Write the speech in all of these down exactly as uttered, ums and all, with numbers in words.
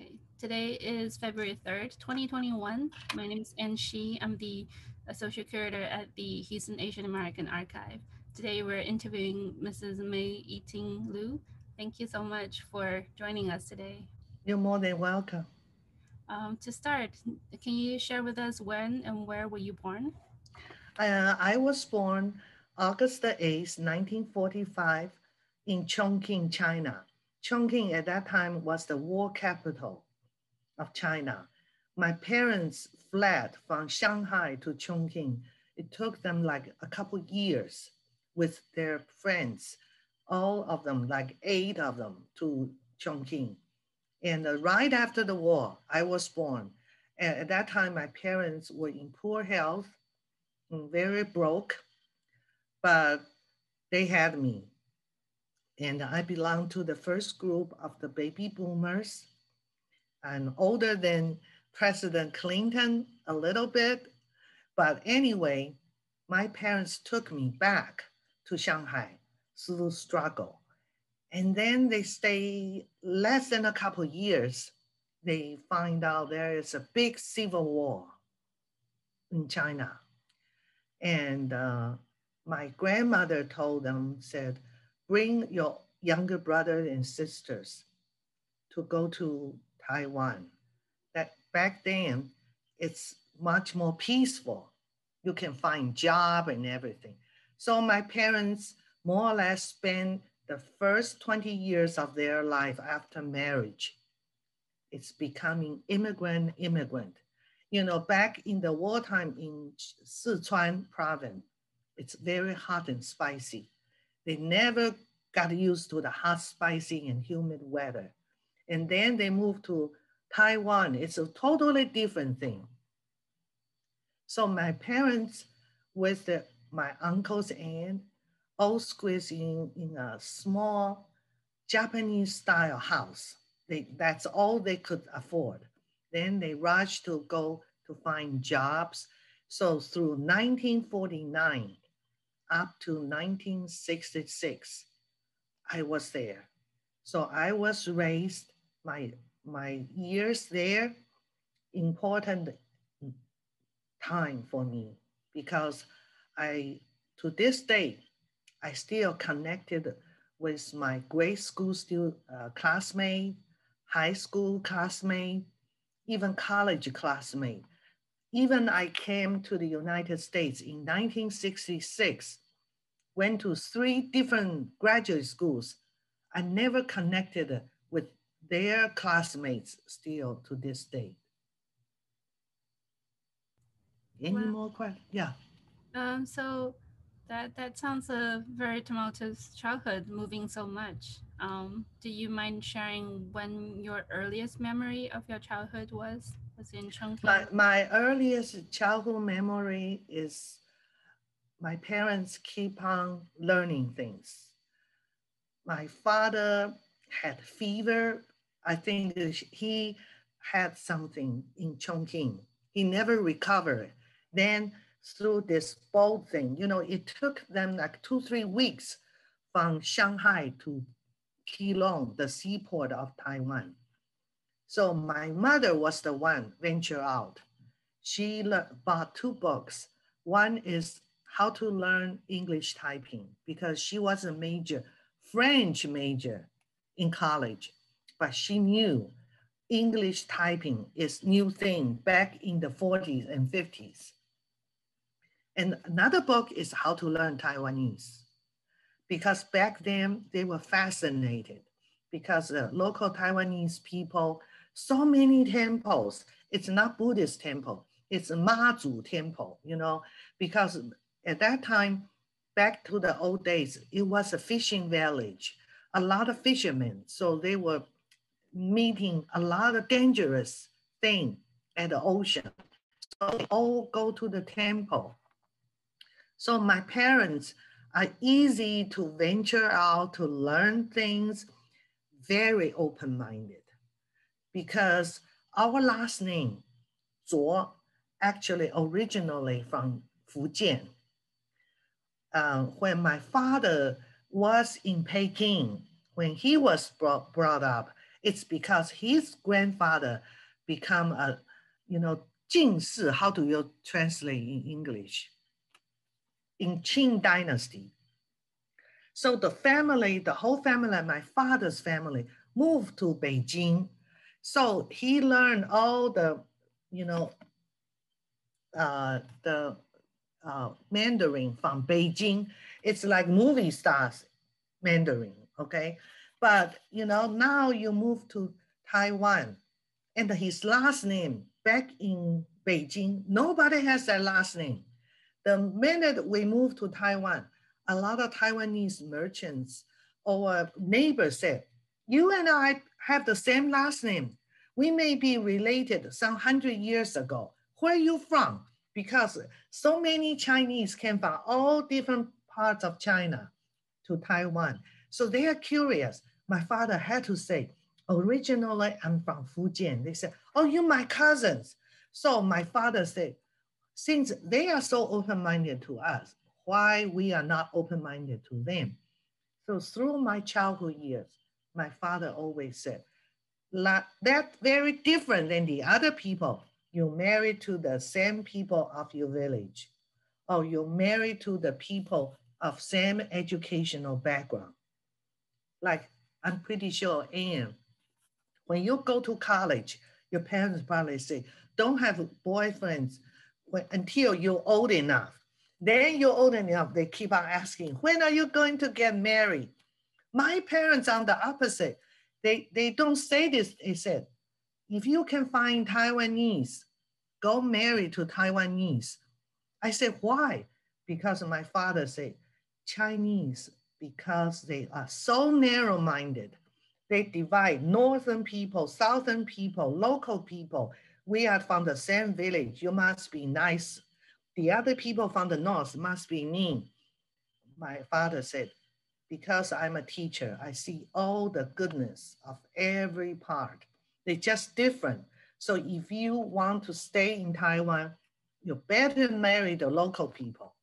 Okay, today is February third, twenty twenty-one. My name is Anshi. I'm the Associate Curator at the Houston Asian American Archive. Today we're interviewing Missus May Iting Lu. Thank you so much for joining us today. You're more than welcome. Um, to start, can you share with us when and where were you born? Uh, I was born August the eighth, nineteen forty-five, in Chongqing, China. Chongqing at that time was the war capital of China. My parents fled from Shanghai to Chongqing. It took them like a couple years with their friends, all of them, like eight of them, to Chongqing. And uh, right after the war, I was born. And at that time, my parents were in poor health, mm, very broke, but they had me. And I belong to the first group of the baby boomers and older than President Clinton a little bit. But anyway, my parents took me back to Shanghai through struggle. And then they stay less than a couple years. They find out there is a big civil war in China. And uh, my grandmother told them, said, bring your younger brothers and sisters to go to Taiwan. That back then, it's much more peaceful. You can find job and everything. So my parents more or less spent the first twenty years of their life after marriage. It's becoming immigrant, immigrant. You know, back in the wartime in Sichuan province, it's very hot and spicy. They never got used to the hot, spicy, and humid weather. And then they moved to Taiwan. It's a totally different thing. So my parents, with the, my uncles and all squeezed in, in a small Japanese style house. They, that's all they could afford. Then they rushed to go to find jobs. So through nineteen forty-nine up to nineteen sixty-six, I was there. So I was raised, my, my years there, important time for me because I, to this day, I still connected with my grade school still uh, classmate, high school classmate, even college classmate. Even I came to the United States in nineteen sixty-six, went to three different graduate schools. I never connected with their classmates still to this day. Any Well, more questions? Yeah. um, so that that sounds a very tumultuous childhood, moving so much. Um, do you mind sharing when your earliest memory of your childhood was? Was in My, Chongqing? my earliest childhood memory is my parents keep on learning things. My father had fever. I think he had something in Chongqing. He never recovered. Then through this boat thing, you know, it took them like two, three weeks from Shanghai to Keelung, the seaport of Taiwan. So my mother was the one venture out. She le- bought two books. One is how to learn English typing because she was a major, French major in college, but she knew English typing is new thing back in the forties and fifties. And another book is how to learn Taiwanese because back then they were fascinated because the local Taiwanese people, so many temples. It's not Buddhist temple, it's a Mazu temple, you know, because at that time, back to the old days, it was a fishing village, a lot of fishermen. So they were meeting a lot of dangerous thing at the ocean. So they all go to the temple. So my parents are easy to venture out to learn things, very open-minded because our last name, Zuo, actually originally from Fujian. Uh, when my father was in Peking, when he was brought, brought up, It's because his grandfather become a, you know, 进士, how do you translate in English? In Qing dynasty. So the family, the whole family, my father's family, moved to Beijing. So he learned all the, you know, uh, the uh, Mandarin from Beijing. It's like movie stars Mandarin, okay? But, you know, now you move to Taiwan, and his last name back in Beijing, nobody has that last name. The minute we moved to Taiwan, a lot of Taiwanese merchants or neighbors said, you and I have the same last name. We may be related some hundred years ago. Where are you from? Because so many Chinese came from all different parts of China to Taiwan. So they are curious. My father had to say, originally I'm from Fujian. They said, oh, you're my cousins. So my father said, since they are so open-minded to us, why we are not open-minded to them? So through my childhood years, my father always said, that's very different than the other people. You married to the same people of your village, or you married to the people of same educational background. Like I'm pretty sure, Anne, when you go to college, your parents probably say, don't have boyfriends when, until you're old enough. Then you're old enough, they keep on asking, when are you going to get married? My parents on the opposite. They, they don't say this. They said, if you can find Taiwanese, go marry to Taiwanese. I said, why? Because my father said, Chinese, because they are so narrow-minded. They divide northern people, southern people, local people. We are from the same village. You must be nice. The other people from the north must be mean. My father said, because I'm a teacher, I see all the goodness of every part. They're just different. So if you want to stay in Taiwan, you better marry the local people.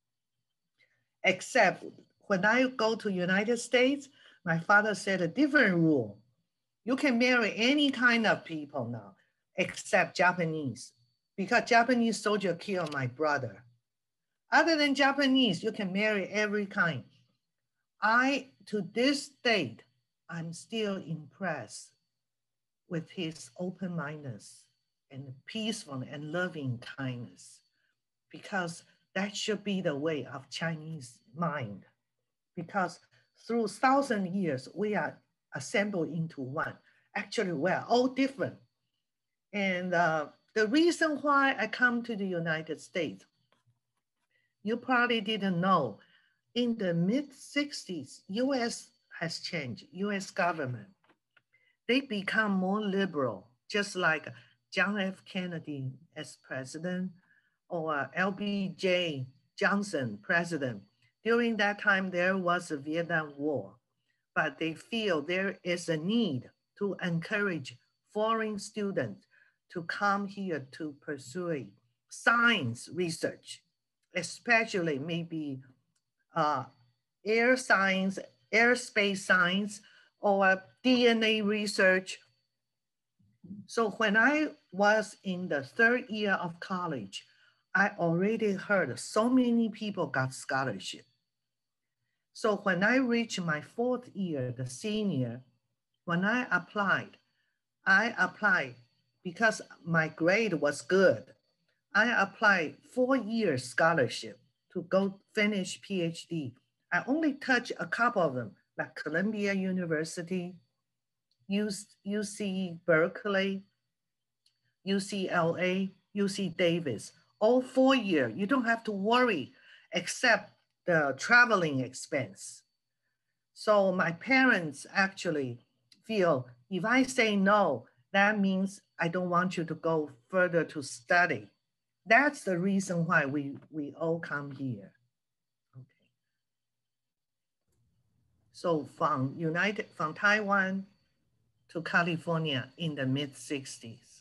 Except when I go to United States, my father said a different rule. You can marry any kind of people now, except Japanese, because Japanese soldier killed my brother. Other than Japanese, you can marry every kind. I, to this date, I'm still impressed with his open-mindedness and peaceful and loving kindness, because that should be the way of Chinese mind. Because through thousand years, we are assembled into one. Actually, we're all different. And uh, the reason why I come to the United States, you probably didn't know, in the mid sixties, U S has changed, U S government. They become more liberal, just like John F. Kennedy as president or L B J Johnson president. During that time, there was a Vietnam War, but they feel there is a need to encourage foreign students to come here to pursue science research, especially maybe uh, air science, airspace science, or D N A research. So when I was in the third year of college, I already heard so many people got scholarship. So when I reached my fourth year, the senior, when I applied, I applied because my grade was good. I applied four years scholarship to go finish PhD. I only touched a couple of them, like Columbia University, U C Berkeley, U C L A, U C Davis, all four year. You don't have to worry except the traveling expense. So my parents actually feel if I say no, that means I don't want you to go further to study. That's the reason why we, we all come here. Okay. So from United, from Taiwan to California in the mid sixties.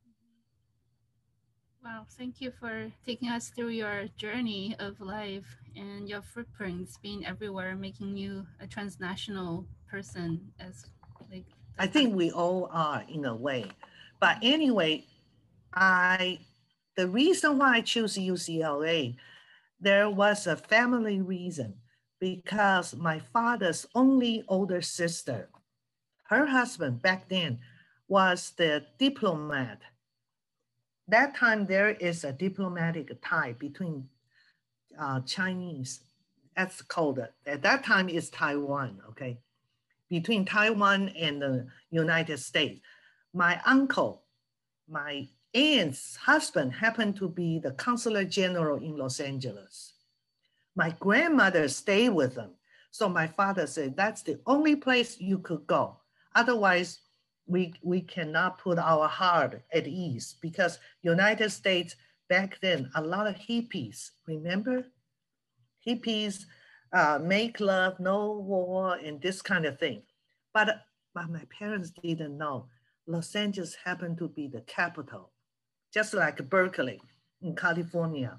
Wow, thank you for taking us through your journey of life and your footprints being everywhere, making you a transnational person as like I think we all are in a way. But anyway, I the reason why I choose U C L A, there was a family reason because my father's only older sister, her husband back then was the diplomat. That time there is a diplomatic tie between uh, Chinese, that's called, at that time is Taiwan, okay? Between Taiwan and the United States. My uncle, my aunt's husband happened to be the consular general in Los Angeles. My grandmother stayed with them. So my father said, that's the only place you could go. Otherwise, we, we cannot put our heart at ease because United States back then, a lot of hippies, remember? Hippies, uh, make love, no war, and this kind of thing. But, but my parents didn't know. Los Angeles happened to be the capital, just like Berkeley in California.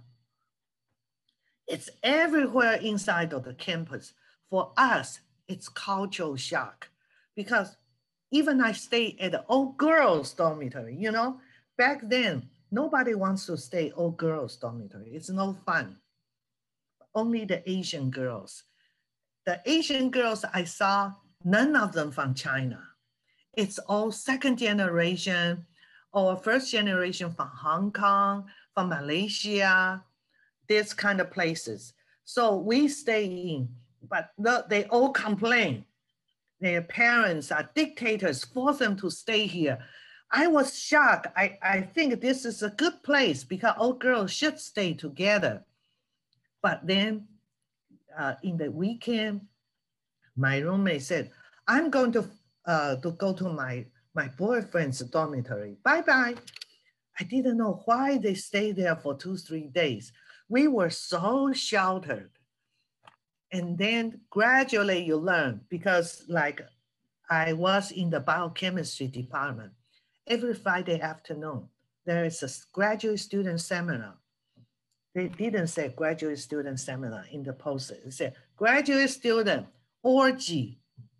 It's everywhere inside of the campus. For us, it's cultural shock because even I stay at the all girls dormitory, you know, back then, nobody wants to stay all girls dormitory. It's no fun. Only the Asian girls. The Asian girls I saw, none of them from China. It's all second generation or first generation from Hong Kong, from Malaysia, this kind of places. So we stay in, but they all complain. Their parents are dictators, force them to stay here. I was shocked. I, I think this is a good place because all girls should stay together. But then uh, in the weekend, my roommate said, I'm going to, uh, to go to my, my boyfriend's dormitory. Bye-bye. I didn't know why they stayed there for two, three days. We were so sheltered. And then gradually you learn because like I was in the biochemistry department. Every Friday afternoon, there is a graduate student seminar. They didn't say graduate student seminar in the poster. It said graduate student orgy,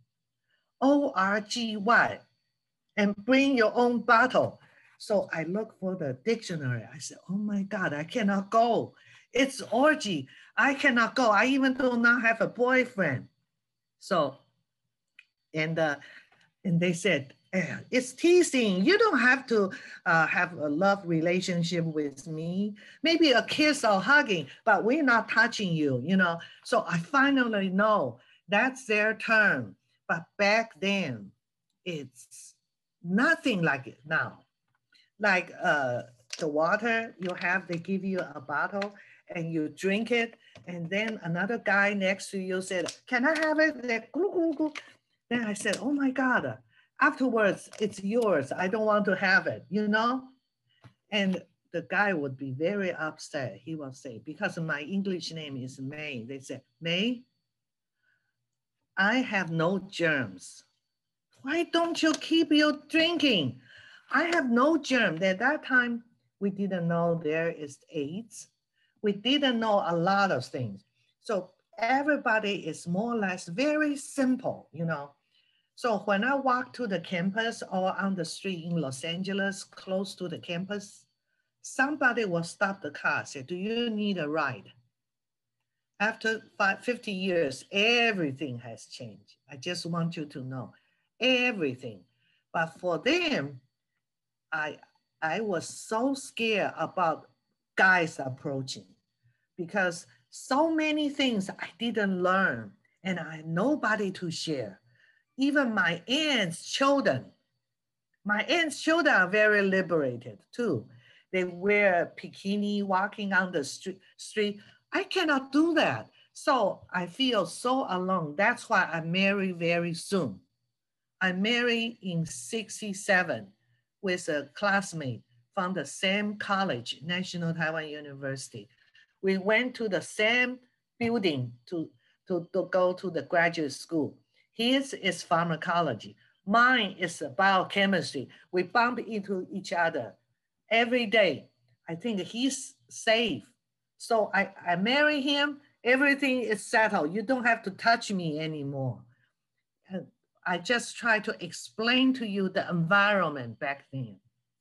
O R G Y, and bring your own bottle. So I looked for the dictionary. I said, oh my God, I cannot go. It's orgy. I cannot go. I even do not have a boyfriend. So, and, uh, and they said, eh, it's teasing. You don't have to uh, have a love relationship with me. Maybe a kiss or hugging, but we're not touching you, you know? So I finally know that's their term. But back then, it's nothing like it now. Like uh, the water you have, they give you a bottle and you drink it. And then another guy next to you said, can I have it? Then, then I said, oh my God, afterwards it's yours. I don't want to have it, you know? And the guy would be very upset. He will say, because my English name is May. They said, May, I have no germs. Why don't you keep your drinking? I have no germ. At that time, we didn't know there is AIDS. We didn't know a lot of things. So everybody is more or less very simple, you know. So when I walk to the campus or on the street in Los Angeles, close to the campus, somebody will stop the car, say, do you need a ride? After five, fifty years, everything has changed. I just want you to know, everything. But for them, I, I was so scared about guys approaching because so many things I didn't learn and I had nobody to share. Even my aunt's children, my aunt's children are very liberated too. They wear bikini walking on the street. street. I cannot do that. So I feel so alone. That's why I married very soon. I married in sixty-seven with a classmate from the same college, National Taiwan University. We went to the same building to, to, to go to the graduate school. His is pharmacology. Mine is biochemistry. We bump into each other every day. I think he's safe. So I, I marry him. Everything is settled. You don't have to touch me anymore. And I just try to explain to you the environment back then.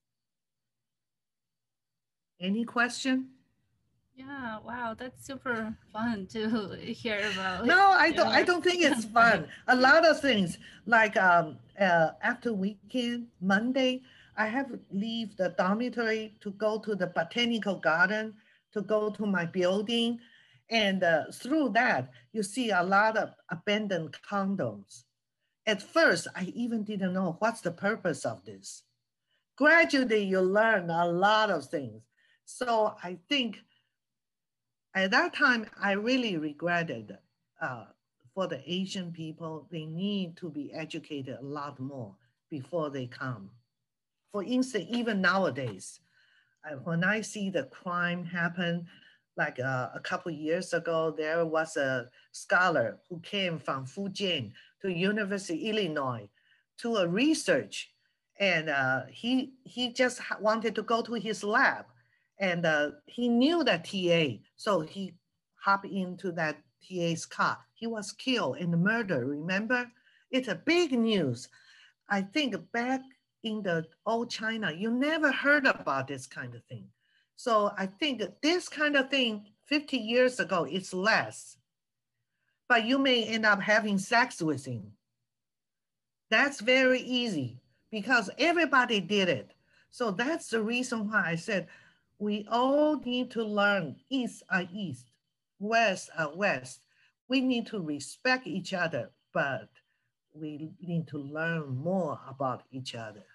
Any question? Yeah, wow, that's super fun to hear about. No, I don't. I Your don't think it's life. fun. A lot of things, like um, uh, after weekend, Monday, I have leave the dormitory to go to the botanical garden, to go to my building, and uh, through that, you see a lot of abandoned condoms. At first, I even didn't know what's the purpose of this. Gradually, you learn a lot of things. So I think at that time, I really regretted uh, for the Asian people, they need to be educated a lot more before they come. For instance, even nowadays, I, when I see the crime happen, like uh, a couple years ago, there was a scholar who came from Fujian to University Illinois to a research, and uh, he he just wanted to go to his lab, and uh, he knew that T A, so he hopped into that T A's car. He was killed in the murder. Remember, it's a big news. I think back in the old China, you never heard about this kind of thing. So I think this kind of thing fifty years ago is less, but you may end up having sex with him. That's very easy because everybody did it. So that's the reason why I said we all need to learn east are east, west are west. We need to respect each other, but we need to learn more about each other.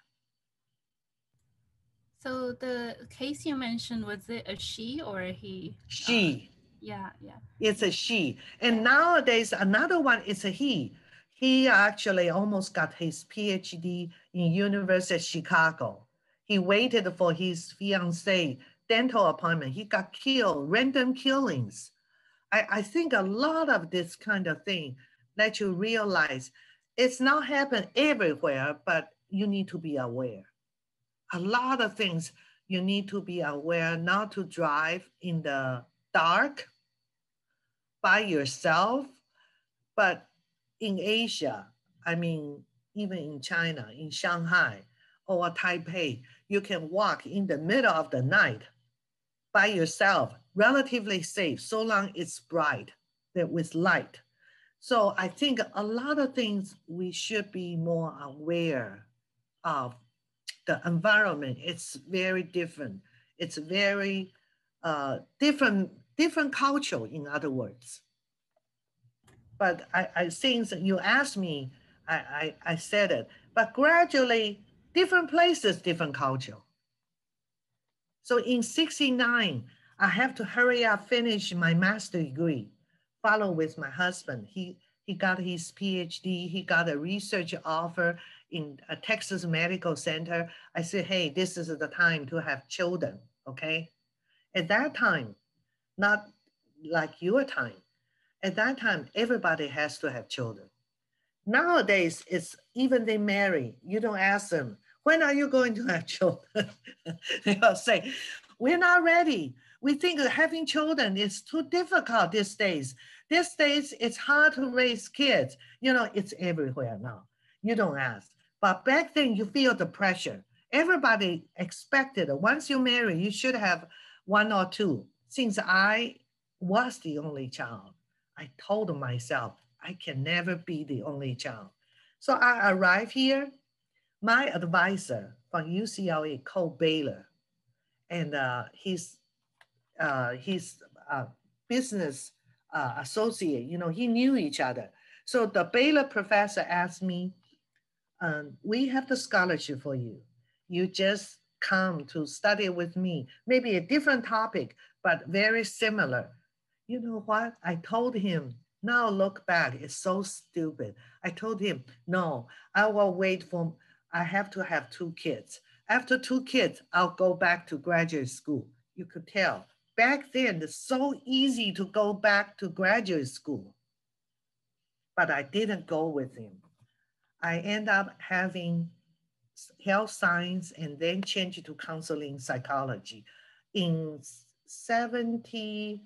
So the case you mentioned, was it a she or a he? Uh, She, yeah, yeah, it's a she. And yeah. nowadays, another one is a he. He actually almost got his PhD in University of Chicago. He waited for his fiancee dental appointment. He got killed, random killings. I, I think a lot of this kind of thing let you realize it's not happen everywhere, but you need to be aware. A lot of things you need to be aware not to drive in the dark by yourself. But in Asia, I mean, even in China, in Shanghai or Taipei, you can walk in the middle of the night by yourself, relatively safe, so long it's bright, that with light. So I think a lot of things we should be more aware of. The environment. It's very different. It's very uh, different, different culture, in other words. But I, I since you asked me, I, I, I said it. But gradually, different places, different culture. So in sixty-nine, I have to hurry up, finish my master degree, follow with my husband. He, he got his PhD, he got a research offer in a Texas Medical Center. I said, hey, this is the time to have children, okay? At that time, not like your time, at that time, everybody has to have children. Nowadays, it's even they marry, you don't ask them, when are you going to have children? They'll say, we're not ready. We think that having children is too difficult these days. These days, it's hard to raise kids. You know, it's everywhere now. You don't ask. But back then, you feel the pressure. Everybody expected once you marry, you should have one or two. Since I was the only child, I told myself, I can never be the only child. So I arrived here. My advisor from U C L A called Baylor, and uh, his uh, his uh, business uh, associate, you know, he knew each other. So the Baylor professor asked me, um, we have the scholarship for you. You just come to study with me, maybe a different topic, but very similar. You know what? I told him, now look back, it's so stupid. I told him, no, I will wait for, I have to have two kids. After two kids, I'll go back to graduate school. You could tell. Back then, it's so easy to go back to graduate school. But I didn't go with him. I end up having health science and then changed to counseling psychology in seventy,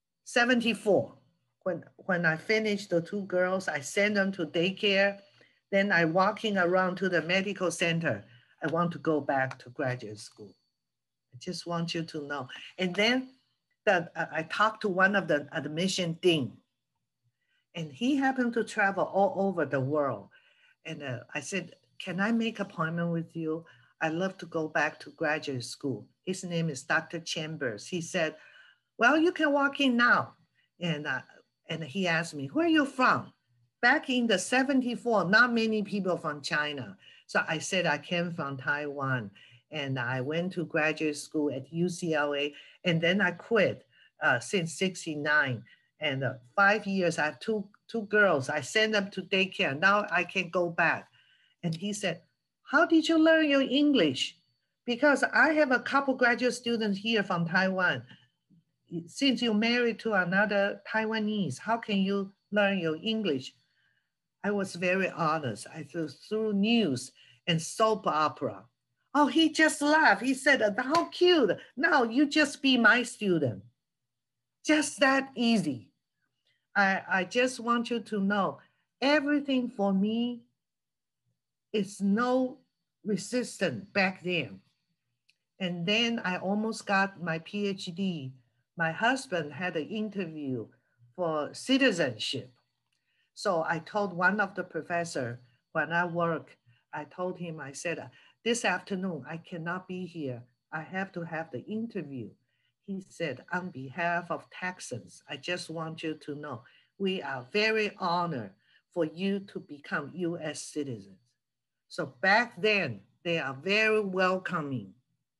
seventy-four. When, when I finished the two girls, I sent them to daycare. Then I walking around to the medical center. I want to go back to graduate school. I just want you to know. And then that uh, I talked to one of the admission dean, and he happened to travel all over the world. And uh, I said, "Can I make appointment with you? I'd love to go back to graduate school." His name is Doctor Chambers. He said, "Well, you can walk in now." And uh, and he asked me, "Where are you from?" Back in the seventy-four, not many people from China. So I said I came from Taiwan, and I went to graduate school at U C L A, and then I quit uh, since sixty-nine. And uh, five years, I have two, two girls. I sent them to daycare. Now I can go back. And he said, "How did you learn your English?" Because I have a couple graduate students here from Taiwan. Since you're married to another Taiwanese, how can you learn your English? I was very honest. I threw, through news and soap opera. Oh, he just laughed. He said, "How cute. Now you just be my student." Just that easy. I, I just want you to know everything for me is no resistance back then. And then I almost got my PhD. My husband had an interview for citizenship. So I told one of the professor when I work, I told him, I said, "This afternoon I cannot be here. I have to have the interview." He said, "On behalf of Texans, I just want you to know we are very honored for you to become U S citizens." So back then, they are very welcoming.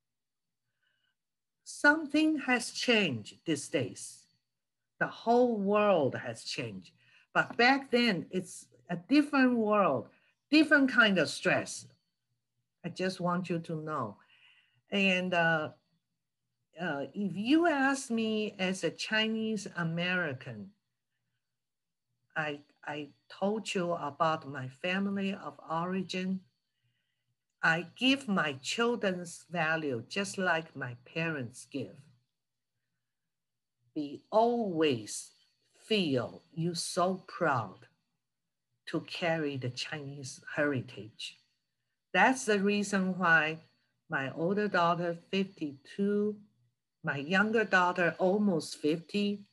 Something has changed these days. The whole world has changed. But back then, it's a different world, different kind of stress. I just want you to know. And uh, uh, if you ask me as a Chinese American, I, I told you about my family of origin. I give my children's value just like my parents give. Be always feel you so proud to carry the Chinese heritage. That's the reason why my older daughter, fifty-two, my younger daughter, almost fifty,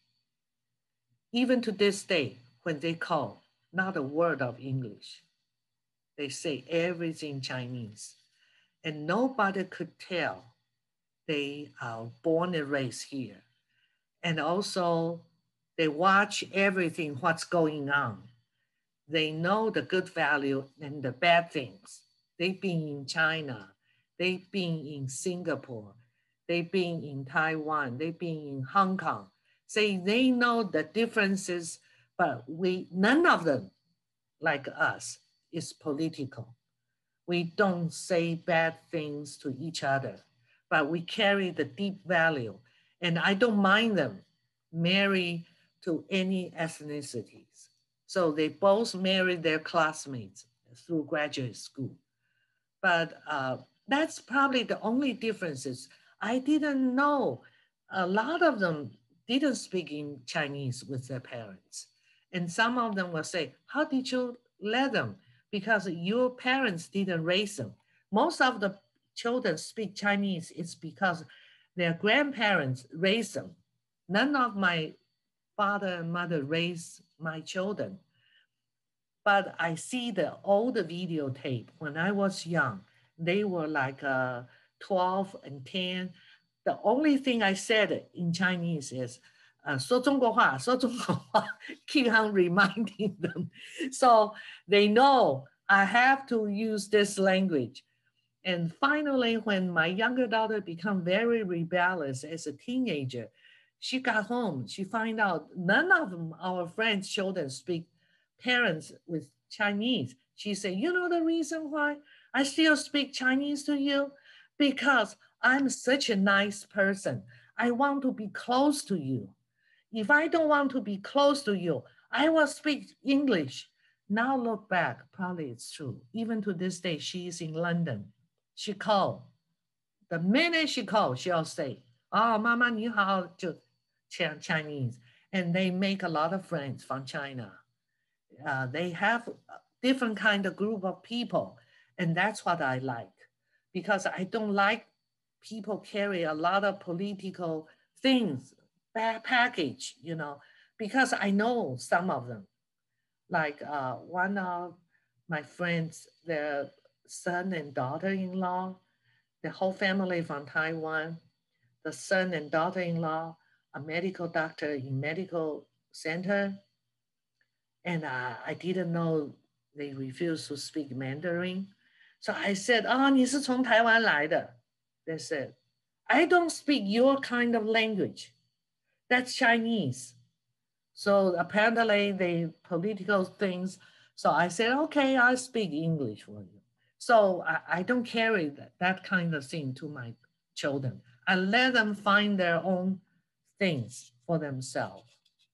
even to this day, when they call, not a word of English. They say everything Chinese. And nobody could tell they are born and raised here. And also, they watch everything, what's going on. They know the good value and the bad things. They've been in China. They've been in Singapore. They've been in Taiwan. They've been in Hong Kong. Say they know the differences, but we none of them, like us, is political. We don't say bad things to each other, but we carry the deep value. And I don't mind them marry to any ethnicities. So they both married their classmates through graduate school. But uh, that's probably the only differences. I didn't know a lot of them didn't speak in Chinese with their parents. And some of them will say, "How did you let them?" Because your parents didn't raise them. Most of the children speak Chinese, it's because their grandparents raised them. None of my father and mother raised my children. But I see the old videotape when I was young. They were like uh, twelve and ten. The only thing I said in Chinese is, uh, 说中国话,说中国话, keep on reminding them. So they know I have to use this language. And finally, when my younger daughter became very rebellious as a teenager, she got home. She found out none of them, our friends' children speak parents with Chinese. She said, "You know the reason why I still speak Chinese to you? Because I'm such a nice person. I want to be close to you. If I don't want to be close to you, I will speak English." Now look back, probably it's true. Even to this day, she is in London. She called. The minute she called, she'll say, "Oh, Mama, 你好," to Chinese. And they make a lot of friends from China. Uh, they have different kind of group of people. And that's what I like, because I don't like people carry a lot of political things, bad package, you know, because I know some of them. Like uh, one of my friends, their son and daughter-in-law, the whole family from Taiwan, the son and daughter-in-law, a medical doctor in medical center. And uh, I didn't know they refused to speak Mandarin. So I said, oh, 你是从台湾来的. They said, I don't speak your kind of language. That's Chinese. So apparently the political things. So I said, okay, I'll speak English for you. So I, I don't carry that, that kind of thing to my children. I let them find their own things for themselves.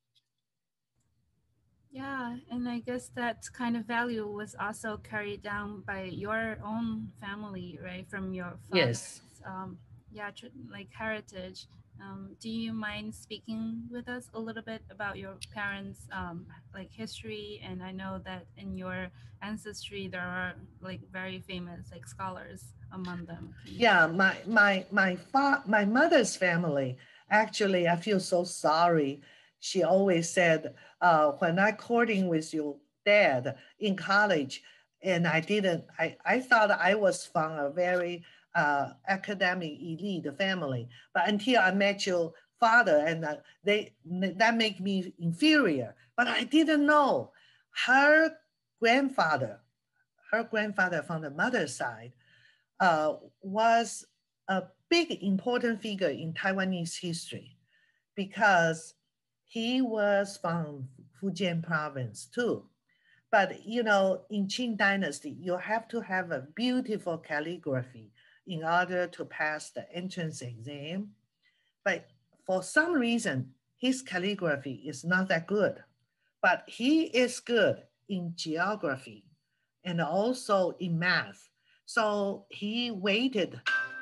Yeah, and I guess that kind of value was also carried down by your own family, right? From your Yes. father's, um, yeah, tr- like heritage. Um, do you mind speaking with us a little bit about your parents' um, like history? And I know that in your ancestry there are like very famous like scholars among them. Can you Yeah, share? my my my fa- my mother's family. Actually, I feel so sorry. She always said, uh, when I courting with your dad in college, and I didn't. I I thought I was from a very uh, academic elite family, but until I met your father, and uh, they that make me inferior. But I didn't know her grandfather, her grandfather from the mother's side uh, was a big important figure in Taiwanese history because he was from Fujian province too. But you know, in Qing dynasty, you have to have a beautiful calligraphy in order to pass the entrance exam. But for some reason, his calligraphy is not that good. But he is good in geography and also in math. So he waited.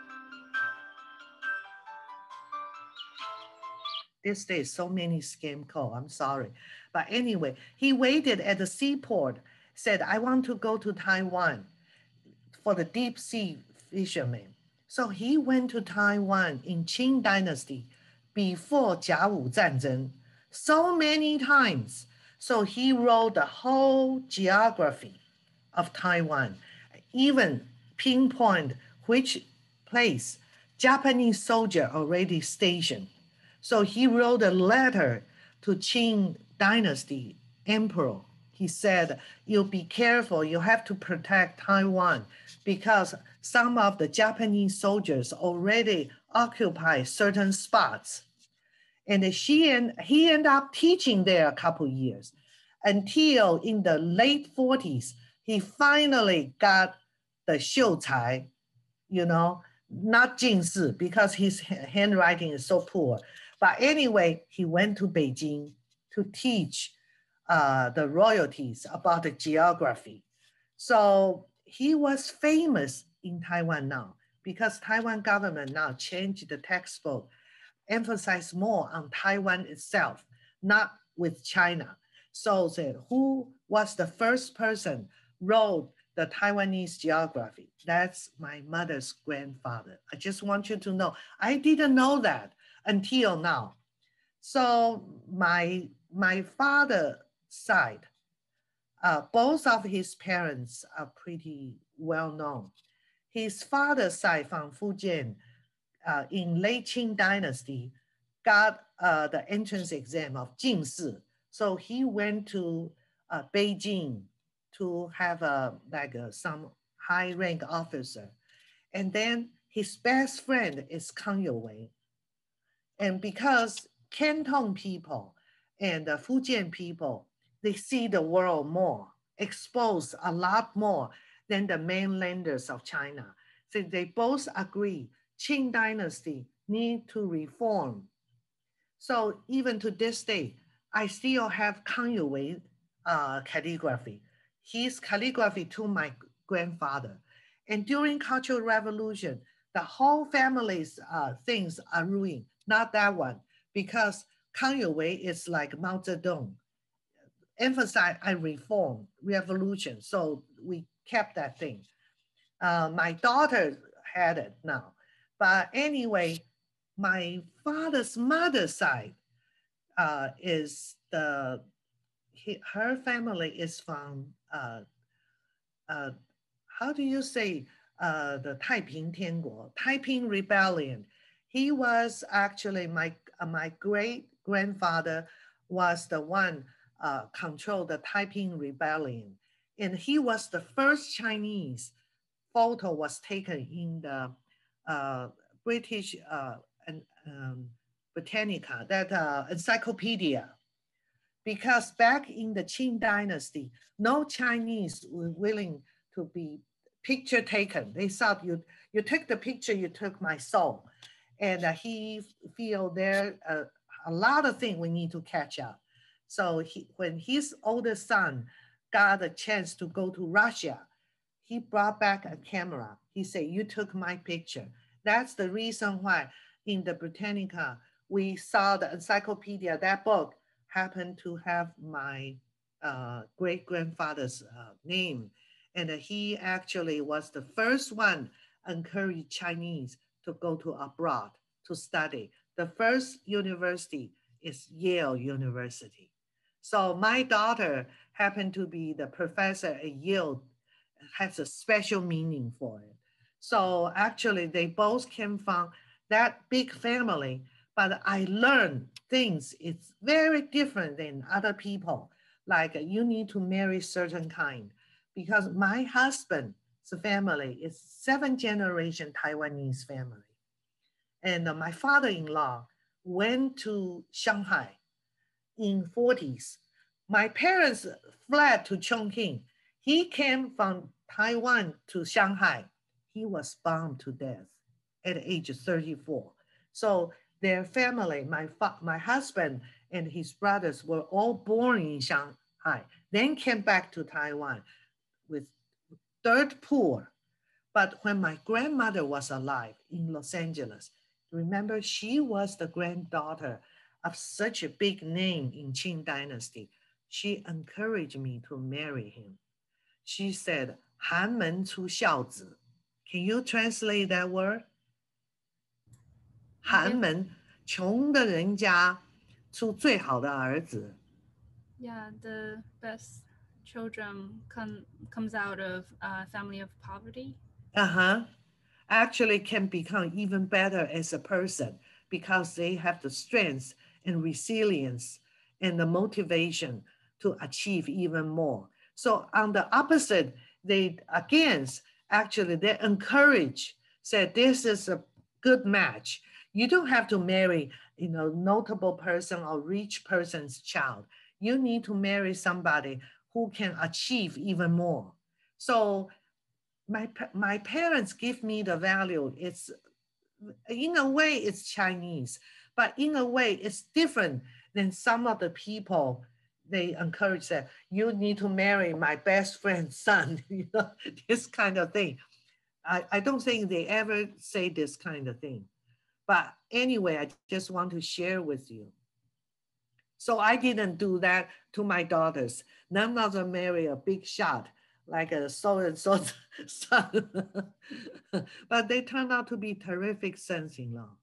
This day, so many scam call. I'm sorry. But anyway, he waited at the seaport, said, I want to go to Taiwan for the deep sea fishermen. So he went to Taiwan in Qing dynasty before 甲午战争 so many times. So he wrote the whole geography of Taiwan, even pinpoint which place Japanese soldier already stationed. So he wrote a letter to Qing dynasty emperor. He said, you be careful, you have to protect Taiwan because some of the Japanese soldiers already occupy certain spots. And she and he ended up teaching there a couple years until in the late forties, he finally got the 秀才, you know, not 进士 because his handwriting is so poor. But anyway, he went to Beijing to teach uh, the royalties about the geography. So he was famous in Taiwan now because Taiwan government now changed the textbook, emphasize more on Taiwan itself, not with China. So said, who was the first person wrote the Taiwanese geography? That's my mother's grandfather. I just want you to know. I didn't know that until now. So my, my father's side, uh, both of his parents are pretty well known. His father's side from Fujian uh, in late Qing dynasty got uh, the entrance exam of 进士. So he went to uh, Beijing to have a, like a, some high rank officer. And then his best friend is Kang Youwei. And because Canton people and the Fujian people, they see the world more, exposed a lot more than the mainlanders of China. So they both agree Qing dynasty need to reform. So even to this day, I still have Kang Youwei uh, calligraphy. His calligraphy to my grandfather. And during Cultural Revolution, the whole family's uh, things are ruined. Not that one, because Kang Youwei is like Mao Zedong. emphasize I reform, revolution. So we kept that thing. Uh, my daughter had it now. But anyway, my father's mother's side uh, is the, he, her family is from, uh, uh, how do you say, uh, the Taiping Tianguo, Taiping Rebellion. He was actually, my, uh, my great grandfather was the one uh, controlled the Taiping Rebellion. And he was the first Chinese photo was taken in the uh, British uh, um, Britannica, that uh, encyclopedia, because back in the Qing dynasty, no Chinese were willing to be picture taken. They thought you you took the picture, you took my soul, and uh, he feel there uh, a lot of things we need to catch up. So he, when his oldest son got a chance to go to Russia, he brought back a camera. He said, "You took my picture." That's the reason why in the Britannica we saw the encyclopedia. That book happened to have my uh, great grandfather's uh, name. And uh, he actually was the first one encouraged Chinese to go to abroad to study. The first university is Yale University. So my daughter happened to be the professor at Yale, has a special meaning for it. So actually they both came from that big family, but I learned things. It's very different than other people. Like you need to marry certain kind, because my husband's family is seven generation Taiwanese family. And uh, my father-in-law went to Shanghai in forties. My parents fled to Chongqing. He came from Taiwan to Shanghai. He was bombed to death at age thirty-four. So their family, my, fa- my husband and his brothers were all born in Shanghai, then came back to Taiwan with dirt poor. But when my grandmother was alive in Los Angeles, remember, she was the granddaughter of such a big name in Qing dynasty. She encouraged me to marry him. She said, "Han men出孝子." Can you translate that word? 寒 Give 门，穷的人家出最好的儿子。 yeah, the best children come comes out of a family of poverty. Uh-huh. Actually can become even better as a person because they have the strength and resilience and the motivation to achieve even more. So on the opposite, they against, actually they encourage, said this is a good match. You don't have to marry, you know, notable person or rich person's child. You need to marry somebody who can achieve even more. So my my parents give me the value. It's in a way it's Chinese, but in a way it's different than some of the people. They encourage that you need to marry my best friend's son, you know, this kind of thing. I, I don't think they ever say this kind of thing. But anyway, I just want to share with you. So I didn't do that to my daughters. None of them marry a big shot like a so and so son. But they turned out to be terrific sons-in-law.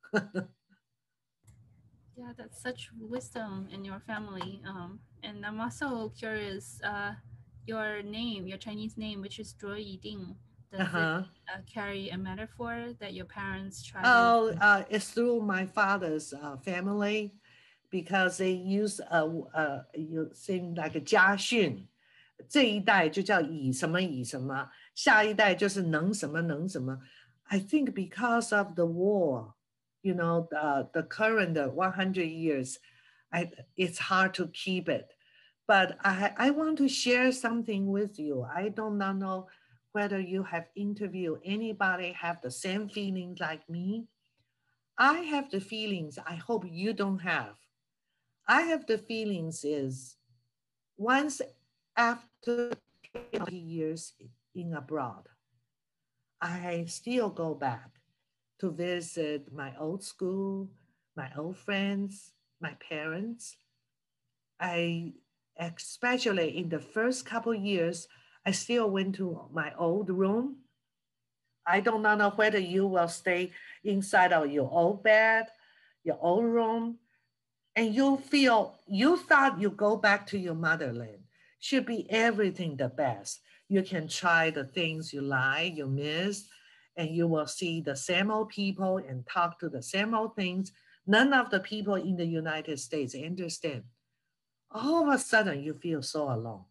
Yeah, that's such wisdom in your family. Um, and I'm also curious, uh, your name, your Chinese name, which is Zhuo Yiding, does it Uh-huh. uh, carry a metaphor that your parents try to? Oh, uh, it's through my father's uh, family because they use a uh, you sing like a 家训，这一代就叫以什么以什么，下一代就是能什么能什么。I think because of the war, you know, the, the current one hundred years, I, it's hard to keep it. But I, I want to share something with you. I do not know whether you have interviewed anybody have the same feelings like me. I have the feelings I hope you don't have. I have the feelings is once after twenty years in abroad, I still go back to visit my old school, my old friends, my parents. I especially in the first couple years, I still went to my old room. I do not know whether you will stay inside of your old bed, your old room, and you feel you thought you go back to your motherland. Should be everything the best. You can try the things you like, you miss, and you will see the same old people and talk to the same old things. None of the people in the United States understand. All of a sudden, you feel so alone.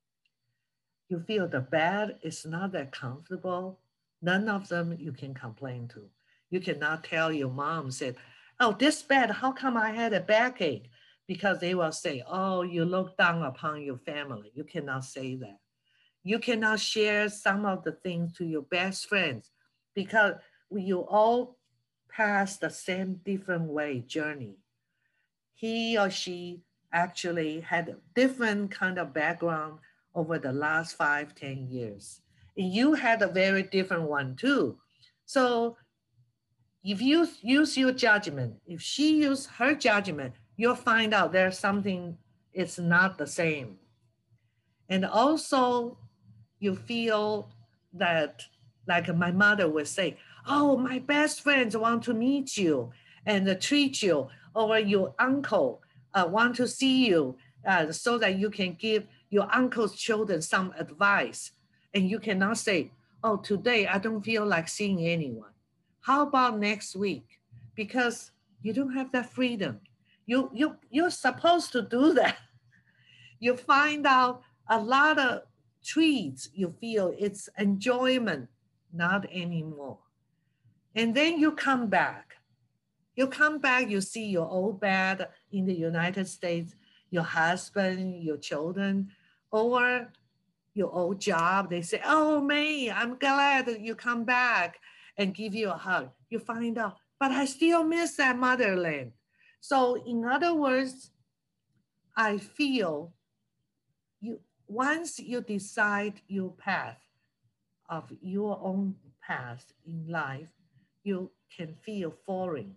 You feel the bed is not that comfortable. None of them you can complain to. You cannot tell your mom said, "Oh, this bed, how come I had a backache?" Because they will say, "Oh, you look down upon your family." You cannot say that. You cannot share some of the things to your best friends because you all pass the same different way journey. He or she actually had a different kind of background over the last five, ten years. And you had a very different one too. So if you use your judgment, if she use her judgment, you'll find out there's something it's not the same. And also you feel that, like my mother would say, "Oh, my best friends want to meet you and uh, treat you, or your uncle uh, want to see you uh, so that you can give your uncle's children some advice." And you cannot say, "Oh, today I don't feel like seeing anyone. How about next week?" Because you don't have that freedom. You, you, you're supposed to do that. You find out a lot of treats, you feel it's enjoyment, not anymore. And then you come back. You come back, you see your old bed in the United States, your husband, your children, or your old job. They say, "Oh, May, I'm glad that you come back," and give you a hug. You find out, but I still miss that motherland. So, in other words, I feel you once you decide your path of your own path in life, you can feel foreign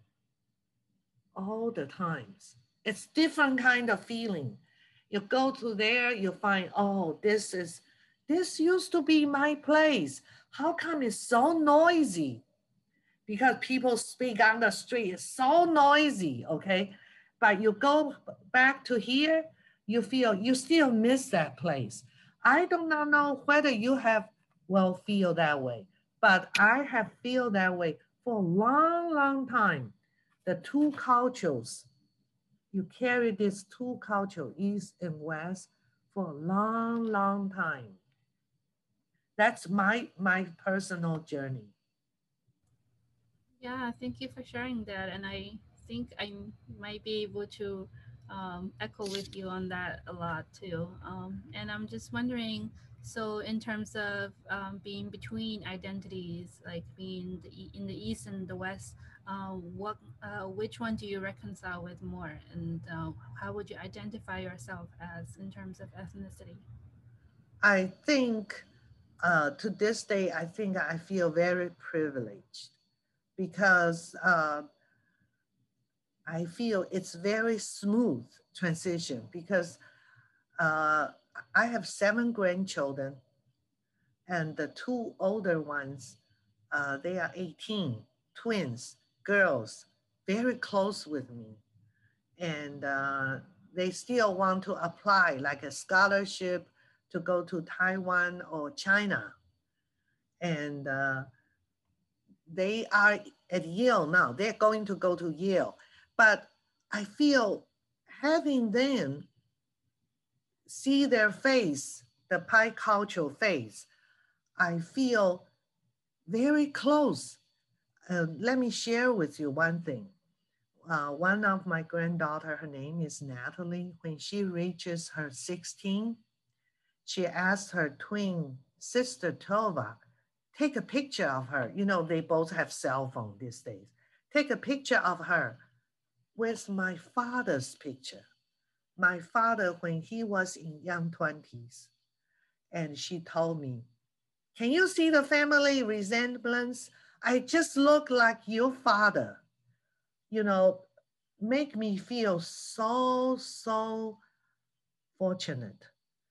all the times. It's different kind of feeling. You go to there, you find, "Oh, this is this used to be my place. How come it's so noisy?" Because people speak on the street. It's so noisy, okay? But you go back to here, you feel you still miss that place. I do not know whether you have will feel that way, but I have feel that way for a long, long time. The two cultures, you carry this two culture, East and West, for a long, long time. That's my my personal journey. Yeah, thank you for sharing that. And I think I might be able to um, echo with you on that a lot too. Um, and I'm just wondering, so in terms of um, being between identities, like being the, E- in the East and the West, uh, what, uh, which one do you reconcile with more? And uh, how would you identify yourself as in terms of ethnicity? I think uh, to this day, I think I feel very privileged because uh, I feel it's very smooth transition because uh, I have seven grandchildren and the two older ones, uh, they are eighteen, twins, girls, very close with me. And uh, they still want to apply like a scholarship to go to Taiwan or China. And uh, they are at Yale now. They're going to go to Yale. But I feel having them see their face, the Pi cultural face, I feel very close. Uh, let me share with you one thing. Uh, one of my granddaughter, her name is Natalie. When she reaches her sixteen, she asked her twin sister Tova, take a picture of her. You know, they both have cell phone these days. Take a picture of her. Where's my father's picture? My father when he was in young twenties. And she told me, "Can you see the family resemblance? I just look like your father." You know, make me feel so, so fortunate,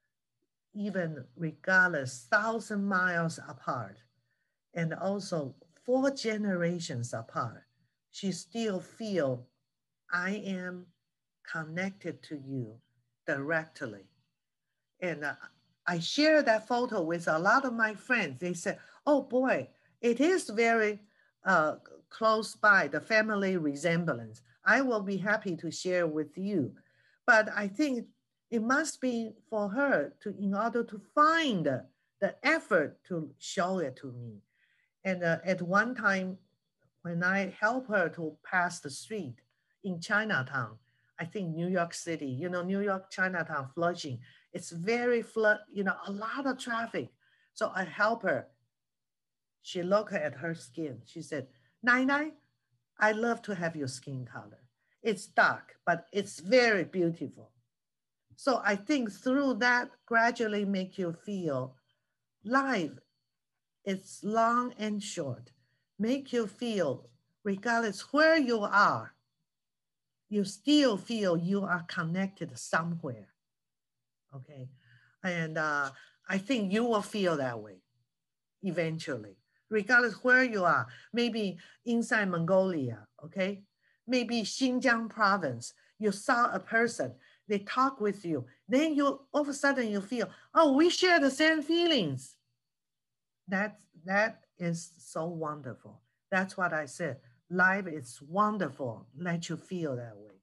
even regardless, thousand miles apart, and also four generations apart, she still feel I am connected to you directly. And uh, I share that photo with a lot of my friends. They said, oh boy, it is very uh, close by, the family resemblance. I will be happy to share with you. But I think it must be for her to, in order to find the effort to show it to me. And uh, at one time, when I help her to pass the street in Chinatown, I think New York City, you know, New York, Chinatown, Flushing, it's very flood, you know, a lot of traffic. So I help her. She looked at her skin. She said, Nai Nai, I love to have your skin color. It's dark, but it's very beautiful. So I think through that gradually make you feel life is long and short. Make you feel, regardless where you are, you still feel you are connected somewhere. Okay. And uh, I think you will feel that way eventually, regardless where you are. Maybe inside Mongolia, okay? Maybe Xinjiang province, you saw a person, they talk with you, then you all of a sudden you feel, oh, we share the same feelings. That, that is so wonderful. That's what I said. Life is wonderful. Let you feel that way.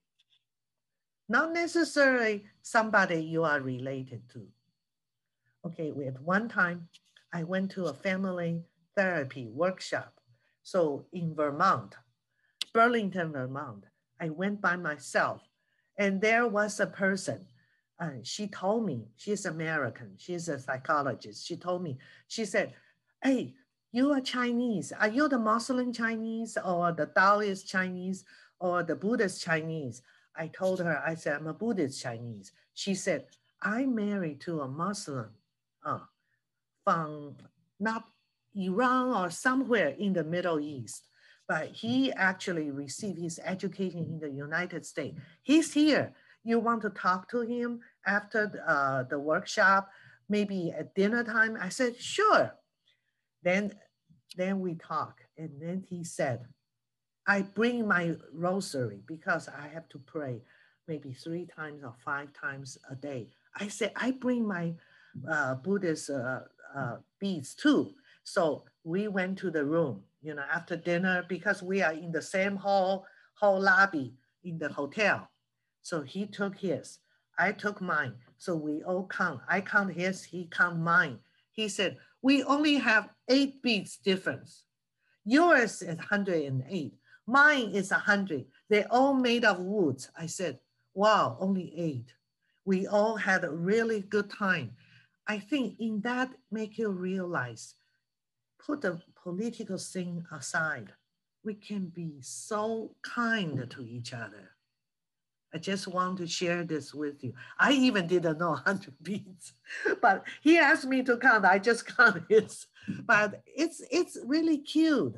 Not necessarily somebody you are related to. Okay, we at one time, I went to a family therapy workshop. So in Vermont, Burlington, Vermont, I went by myself and there was a person. Uh, she told me, she's American, she's a psychologist. She told me, she said, hey, you are Chinese. Are you the Muslim Chinese or the Taoist Chinese or the Buddhist Chinese? I told her, I said, I'm a Buddhist Chinese. She said, I'm married to a Muslim uh, from not Iran or somewhere in the Middle East, but he actually received his education in the United States. He's here. You want to talk to him after uh, the workshop, maybe at dinner time? I said, sure. Then, then we talk. And then he said, I bring my rosary because I have to pray maybe three times or five times a day. I said, I bring my uh, Buddhist uh, uh, beads too. So we went to the room, you know, after dinner because we are in the same hall, hall lobby in the hotel. So he took his, I took mine. So we all count. I count his, he count mine. He said, we only have eight beads difference. Yours is one hundred eight. Mine is one hundred. They're all made of woods. I said, wow, only eight. We all had a really good time. I think in that make you realize, put the political thing aside. We can be so kind to each other. I just want to share this with you. I even didn't know one hundred beads, but he asked me to count. I just count his, but it's, it's really cute.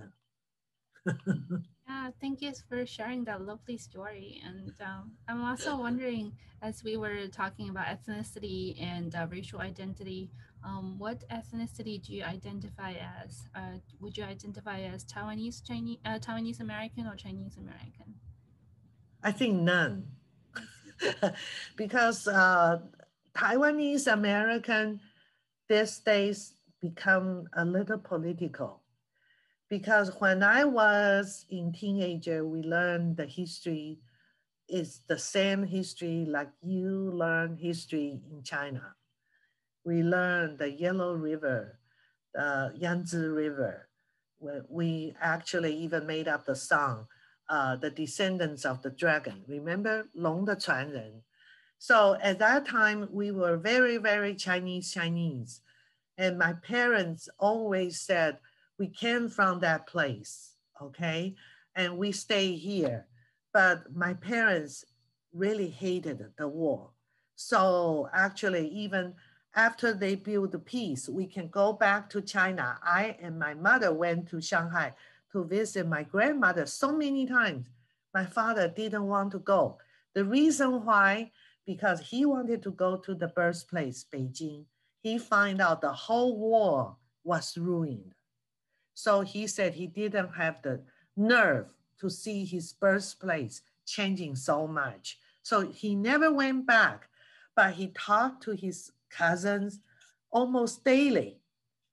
Yeah, thank you for sharing that lovely story. And um, I'm also wondering, as we were talking about ethnicity and uh, racial identity, um, what ethnicity do you identify as? Uh, would you identify as Taiwanese, Chinese, uh, Taiwanese American, or Chinese American? I think none. I see. Because uh, Taiwanese American these days become a little political. Because when I was in teenager, we learned the history is the same history like you learn history in China. We learned the Yellow River, the Yangtze River. We we actually even made up the song, uh, The Descendants of the Dragon. Remember? 龙的传人. So at that time, we were very, very Chinese, Chinese. And my parents always said, we came from that place, okay? And we stay here. But my parents really hated the war. So actually, even after they built the peace, we can go back to China. I and my mother went to Shanghai to visit my grandmother so many times. My father didn't want to go. The reason why, because he wanted to go to the birthplace, Beijing. He found out the whole war was ruined. So he said he didn't have the nerve to see his birthplace changing so much. So he never went back, but he talked to his cousins almost daily.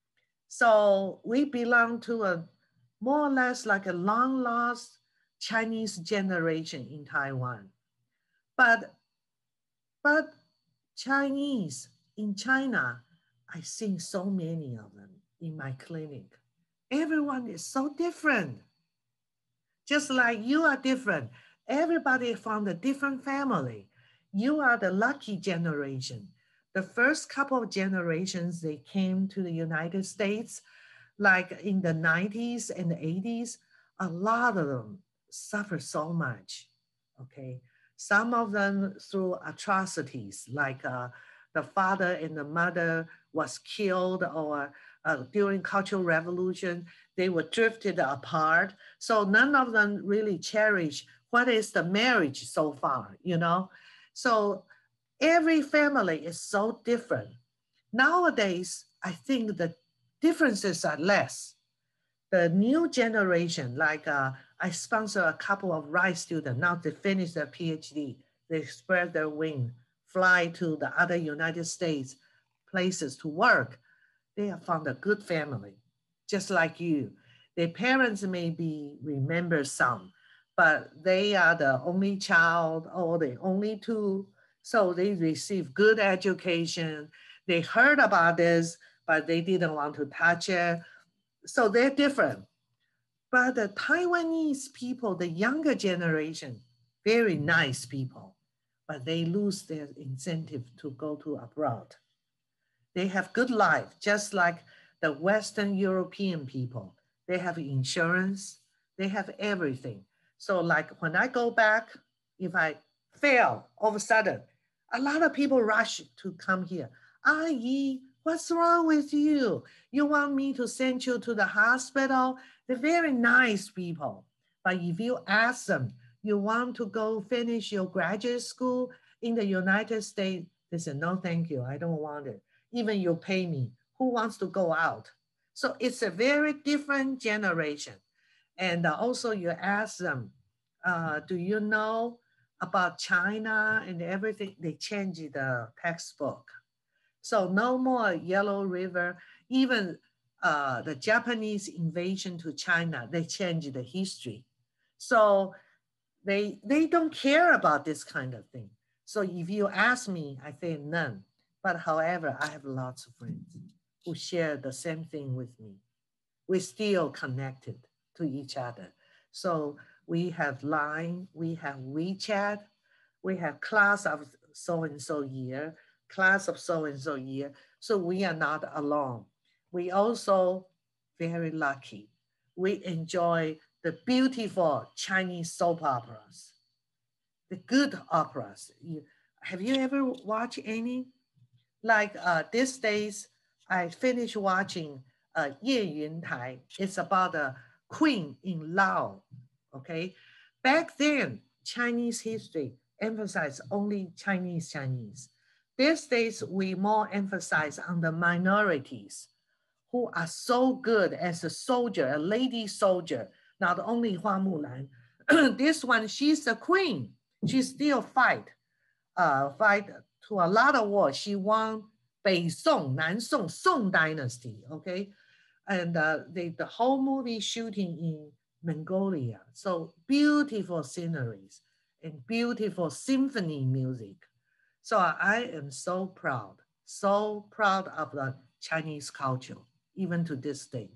So we belong to a more or less like a long lost Chinese generation in Taiwan. But, but Chinese in China, I see so many of them in my clinic. Everyone is so different. Just like you are different. Everybody from a different family. You are the lucky generation. The first couple of generations, they came to the United States, like in the nineties and the eighties, a lot of them suffer so much, okay? Some of them through atrocities, like uh, the father and the mother was killed, or uh, during Cultural Revolution, they were drifted apart. So none of them really cherish what is the marriage so far, you know? So every family is so different. Nowadays, I think the differences are less. The new generation, like uh, I sponsor a couple of RISE students, now they finish their PhD, they spread their wing, fly to the other United States places to work. They have found a good family, just like you. Their parents maybe remember some, but they are the only child or the only two. So they receive good education. They heard about this, but they didn't want to touch it. So they're different. But the Taiwanese people, the younger generation, very nice people, but they lose their incentive to go to abroad. They have good life, just like the Western European people. They have insurance, they have everything. So like when I go back, if I fail all of a sudden, a lot of people rush to come here. Ayi, what's wrong with you? You want me to send you to the hospital? They're very nice people. But if you ask them, you want to go finish your graduate school in the United States, they say, no, thank you, I don't want it. Even you pay me, who wants to go out? So it's a very different generation. And also you ask them, uh, do you know about China and everything? They change the textbook. So no more Yellow River. Even uh, the Japanese invasion to China, they changed the history. So they, they don't care about this kind of thing. So if you ask me, I say none. But however, I have lots of friends who share the same thing with me. We're still connected to each other. So we have Line, we have WeChat, we have class of so-and-so year, class of so-and-so year. So we are not alone. We also very lucky. We enjoy the beautiful Chinese soap operas, the good operas. You, have you ever watched any? Like uh, these days, I finished watching uh, Ye Yun Tai. It's about a queen in Lao, okay? Back then, Chinese history emphasized only Chinese Chinese. These days, we more emphasize on the minorities who are so good as a soldier, a lady soldier, not only Hua Mulan. This one, she's the queen. She still fight, uh, fight to a lot of war. She won Bei Song, Nan Song, Song Dynasty, okay? And uh, they, the whole movie shooting in Mongolia. So beautiful sceneries and beautiful symphony music. So I am so proud, so proud of the Chinese culture, even to this day.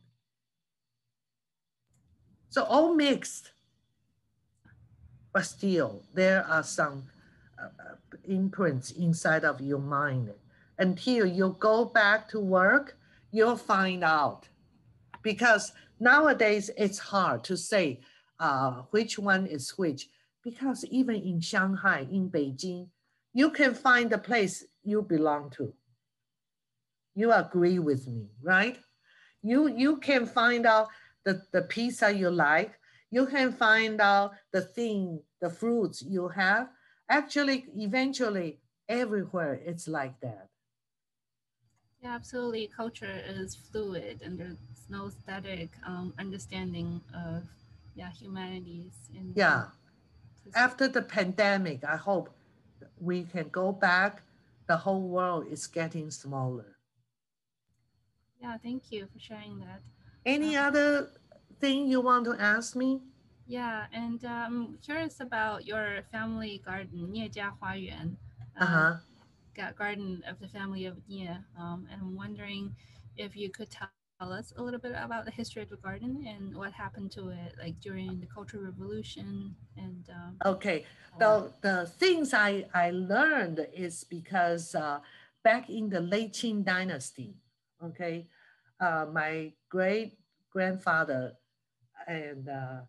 So all mixed, but still there are some uh, imprints inside of your mind. Until you go back to work, you'll find out. Because nowadays it's hard to say uh, which one is which. Because even in Shanghai, in Beijing, you can find the place you belong to. You agree with me, right? You, you can find out the, the pizza you like. You can find out the thing, the fruits you have. Actually, eventually, everywhere it's like that. Yeah, absolutely. Culture is fluid, and there's no static um, understanding of yeah humanities in one Yeah. specific. After the pandemic, I hope we can go back. The whole world is getting smaller. Yeah, thank you for sharing that. Any Um, other thing you want to ask me? yeah, and um, curious about your family garden, 聂家花园, uh, Uh-huh. ga- garden of the family of Nie. Um, and I'm wondering if you could tell us a little bit about the history of the garden and what happened to it, like during the Cultural Revolution and um, Okay. so on. The the things I I learned is because uh, back in the late Qing dynasty, okay, uh, my great grandfather and uh,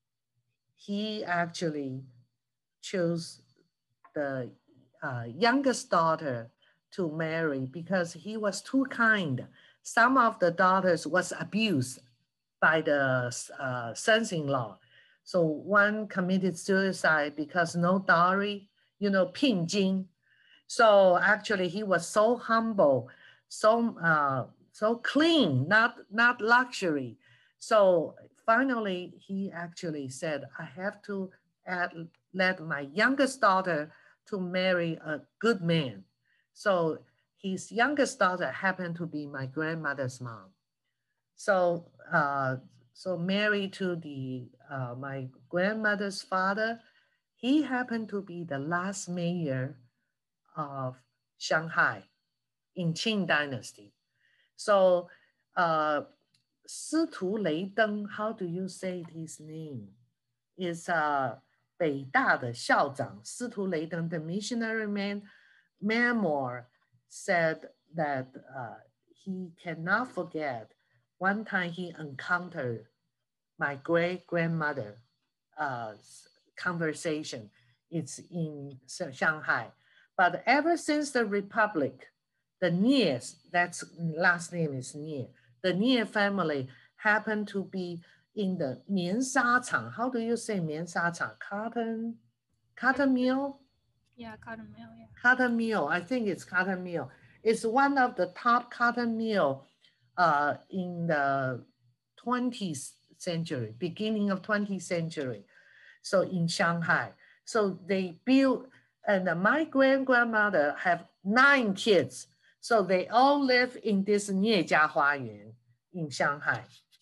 he actually chose the uh, youngest daughter to marry because he was too kind. Some of the daughters was abused by the uh, sons-in-law. So one committed suicide because no dowry, you know, 聘金. So actually, he was so humble, so uh, so clean, not not luxury. So finally, he actually said, "I have to add, let my youngest daughter to marry a good man." So his youngest daughter happened to be my grandmother's mom. So uh, so married to the uh, my grandmother's father, he happened to be the last mayor of Shanghai in Qing Dynasty. So, uh, 司徒雷登, how do you say his name? Is uh, 北大的校长司徒雷登, the missionary man memoir said that uh, he cannot forget one time he encountered my great grandmother uh, conversation. It's in Shanghai. But ever since the Republic, the Nies, that's last name is Nie, the Nie family happened to be in the 棉纱厂. How do you say 棉纱厂? Cotton, cotton mill? Yeah, cotton mill. Yeah. Cotton mill. I think it's cotton mill. It's one of the top cotton mill uh, in the twentieth century, beginning of twentieth century. So in Shanghai. So they built, and my grand grandmother have nine kids. So they all live in this 聂家花园 in Shanghai.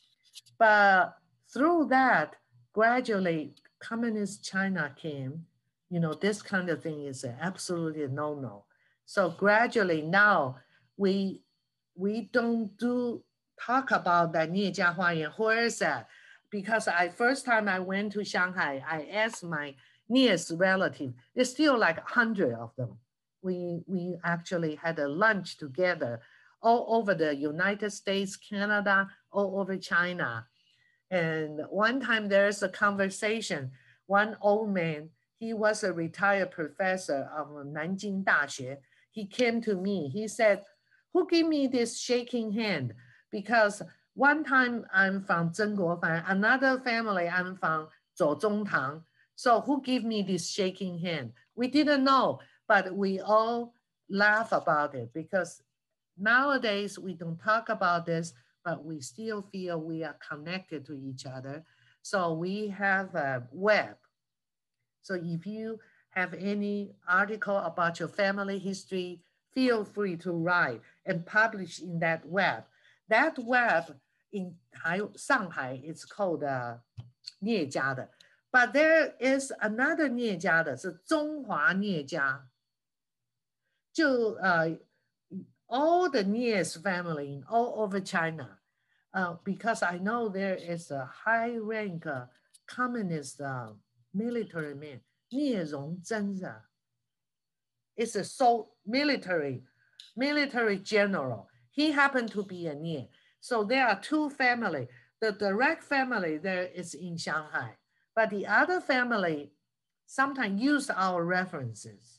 But through that, gradually, communist China came. You know, this kind of thing is absolutely no no. So gradually now we we don't do talk about that 聂家花园. Where is that? Because I first time I went to Shanghai, I asked my nearest relative. There's still like a hundred of them. We we actually had a lunch together all over the United States, Canada, all over China. And one time there's a conversation. One old man, he was a retired professor of Nanjing 大学. He came to me. He said, "Who gave me this shaking hand?" Because one time I'm from 曾国藩, another family I'm from 左宗棠. So who gave me this shaking hand? We didn't know, but we all laugh about it because nowadays we don't talk about this, but we still feel we are connected to each other. So we have a web. So if you have any article about your family history, feel free to write and publish in that web. That web in Shanghai, it's called uh, 聂家的. But there is another 聂家的, 是中华聂家. 就呃 all the nearest family in all over China, uh, because I know there is a high rank uh, communist uh, military man, 聂荣臻. It's a so military, military general. He happened to be a Nie. So there are two family. The direct family there is in Shanghai, but the other family sometimes use our references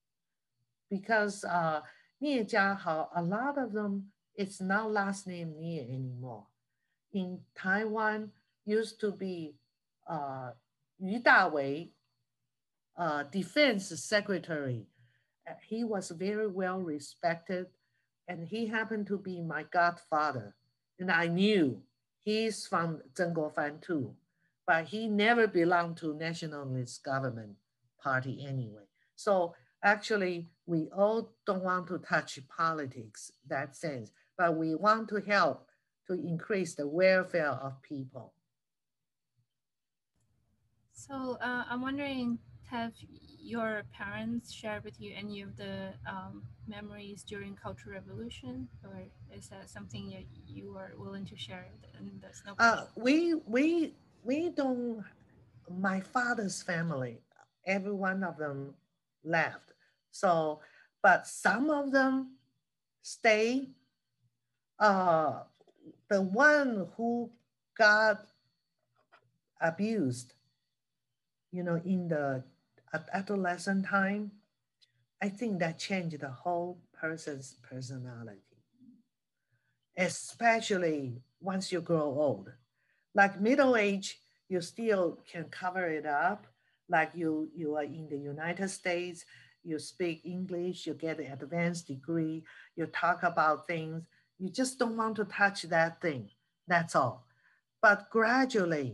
because uh, 聂家豪, a lot of them, it's not last name Nie anymore. In Taiwan, used to be uh, Yu Dawei, uh, defense secretary, Uh, He was very well respected, and he happened to be my godfather. And I knew he's from Zhengguofan too, but he never belonged to nationalist government party anyway. So actually, we all don't want to touch politics that sense, but we want to help to increase the welfare of people. So uh, I'm wondering, have your parents shared with you any of the um, memories during Cultural Revolution, or is that something that you are willing to share and there's no Uh, pressure? we we we don't. My father's family, every one of them left. So, but some of them stay. Uh, the one who got abused, you know, in the adolescent time, I think that changed the whole person's personality, especially once you grow old. Like middle age, you still can cover it up. Like you, you are in the United States, you speak English, you get an advanced degree, you talk about things, you just don't want to touch that thing. That's all. But gradually,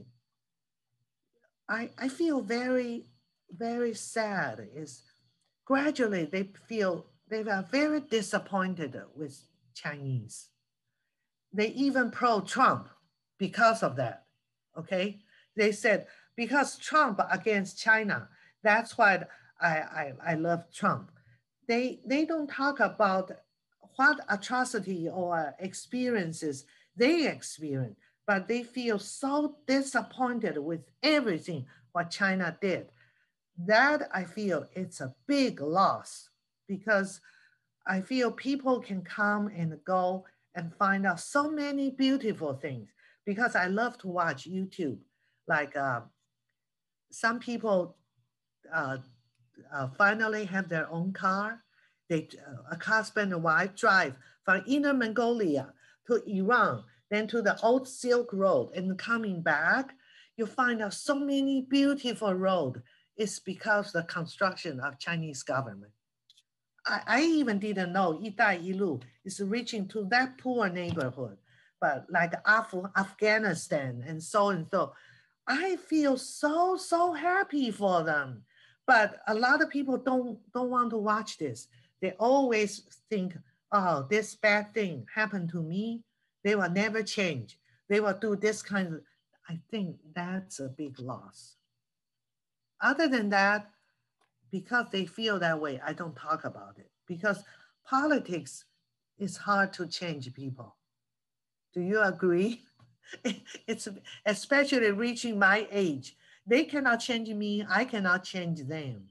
I, I feel very, very sad is gradually they feel they are very disappointed with Chinese. They even pro Trump because of that. Okay. They said, because Trump against China, that's why I, I, I love Trump. They, they don't talk about what atrocity or experiences they experience, but they feel so disappointed with everything what China did. That I feel it's a big loss because I feel people can come and go and find out so many beautiful things because I love to watch YouTube. Like uh, some people uh, uh, finally have their own car. They, uh, a husband and wife drive from Inner Mongolia to Iran, then to the old Silk Road and coming back. You find out so many beautiful road. It's because the construction of Chinese government. I, I even didn't know Iting Lu is reaching to that poor neighborhood, but like Af- Afghanistan and so and so. I feel so so happy for them, but a lot of people don't don't want to watch this. They always think, oh, this bad thing happened to me. They will never change. They will do this kind of. I think that's a big loss. Other than that, because they feel that way, I don't talk about it because politics is hard to change people. Do you agree? It's especially reaching my age. They cannot change me, I cannot change them.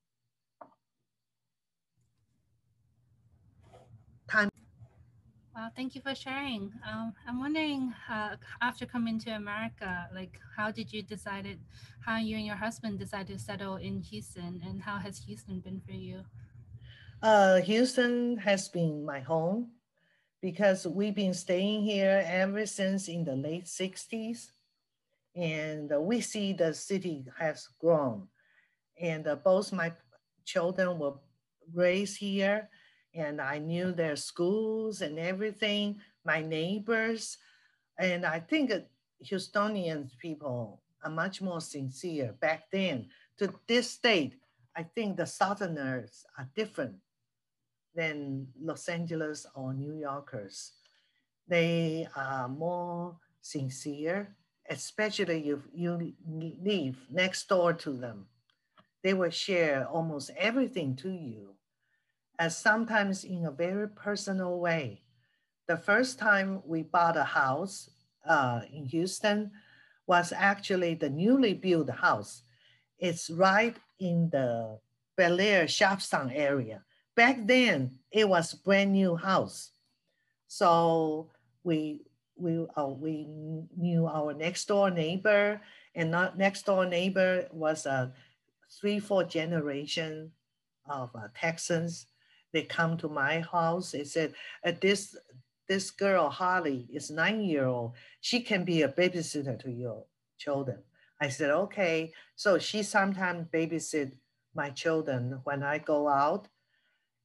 Time. Well, thank you for sharing. Um, I'm wondering, uh, after coming to America, like how did you decided, how you and your husband decided to settle in Houston, and how has Houston been for you? Uh, Houston has been my home because we've been staying here ever since in the late sixties. And uh, we see the city has grown. And uh, both my children were raised here, and I knew their schools and everything, my neighbors. And I think uh, Houstonians people are much more sincere back then. To this state, I think the Southerners are different than Los Angeles or New Yorkers. They are more sincere, especially if you live next door to them. They will share almost everything to you, and sometimes in a very personal way. The first time we bought a house uh, in Houston was actually the newly built house. It's right in the Bel Air Shopstown area. Back then, it was brand new house. So we we uh, we knew our next door neighbor, and not next door neighbor was a three four generation of uh, Texans. They come to my house. They said, uh, "This this girl Holly is nine year old. She can be a babysitter to your children." I said, "Okay." So she sometimes babysit my children when I go out.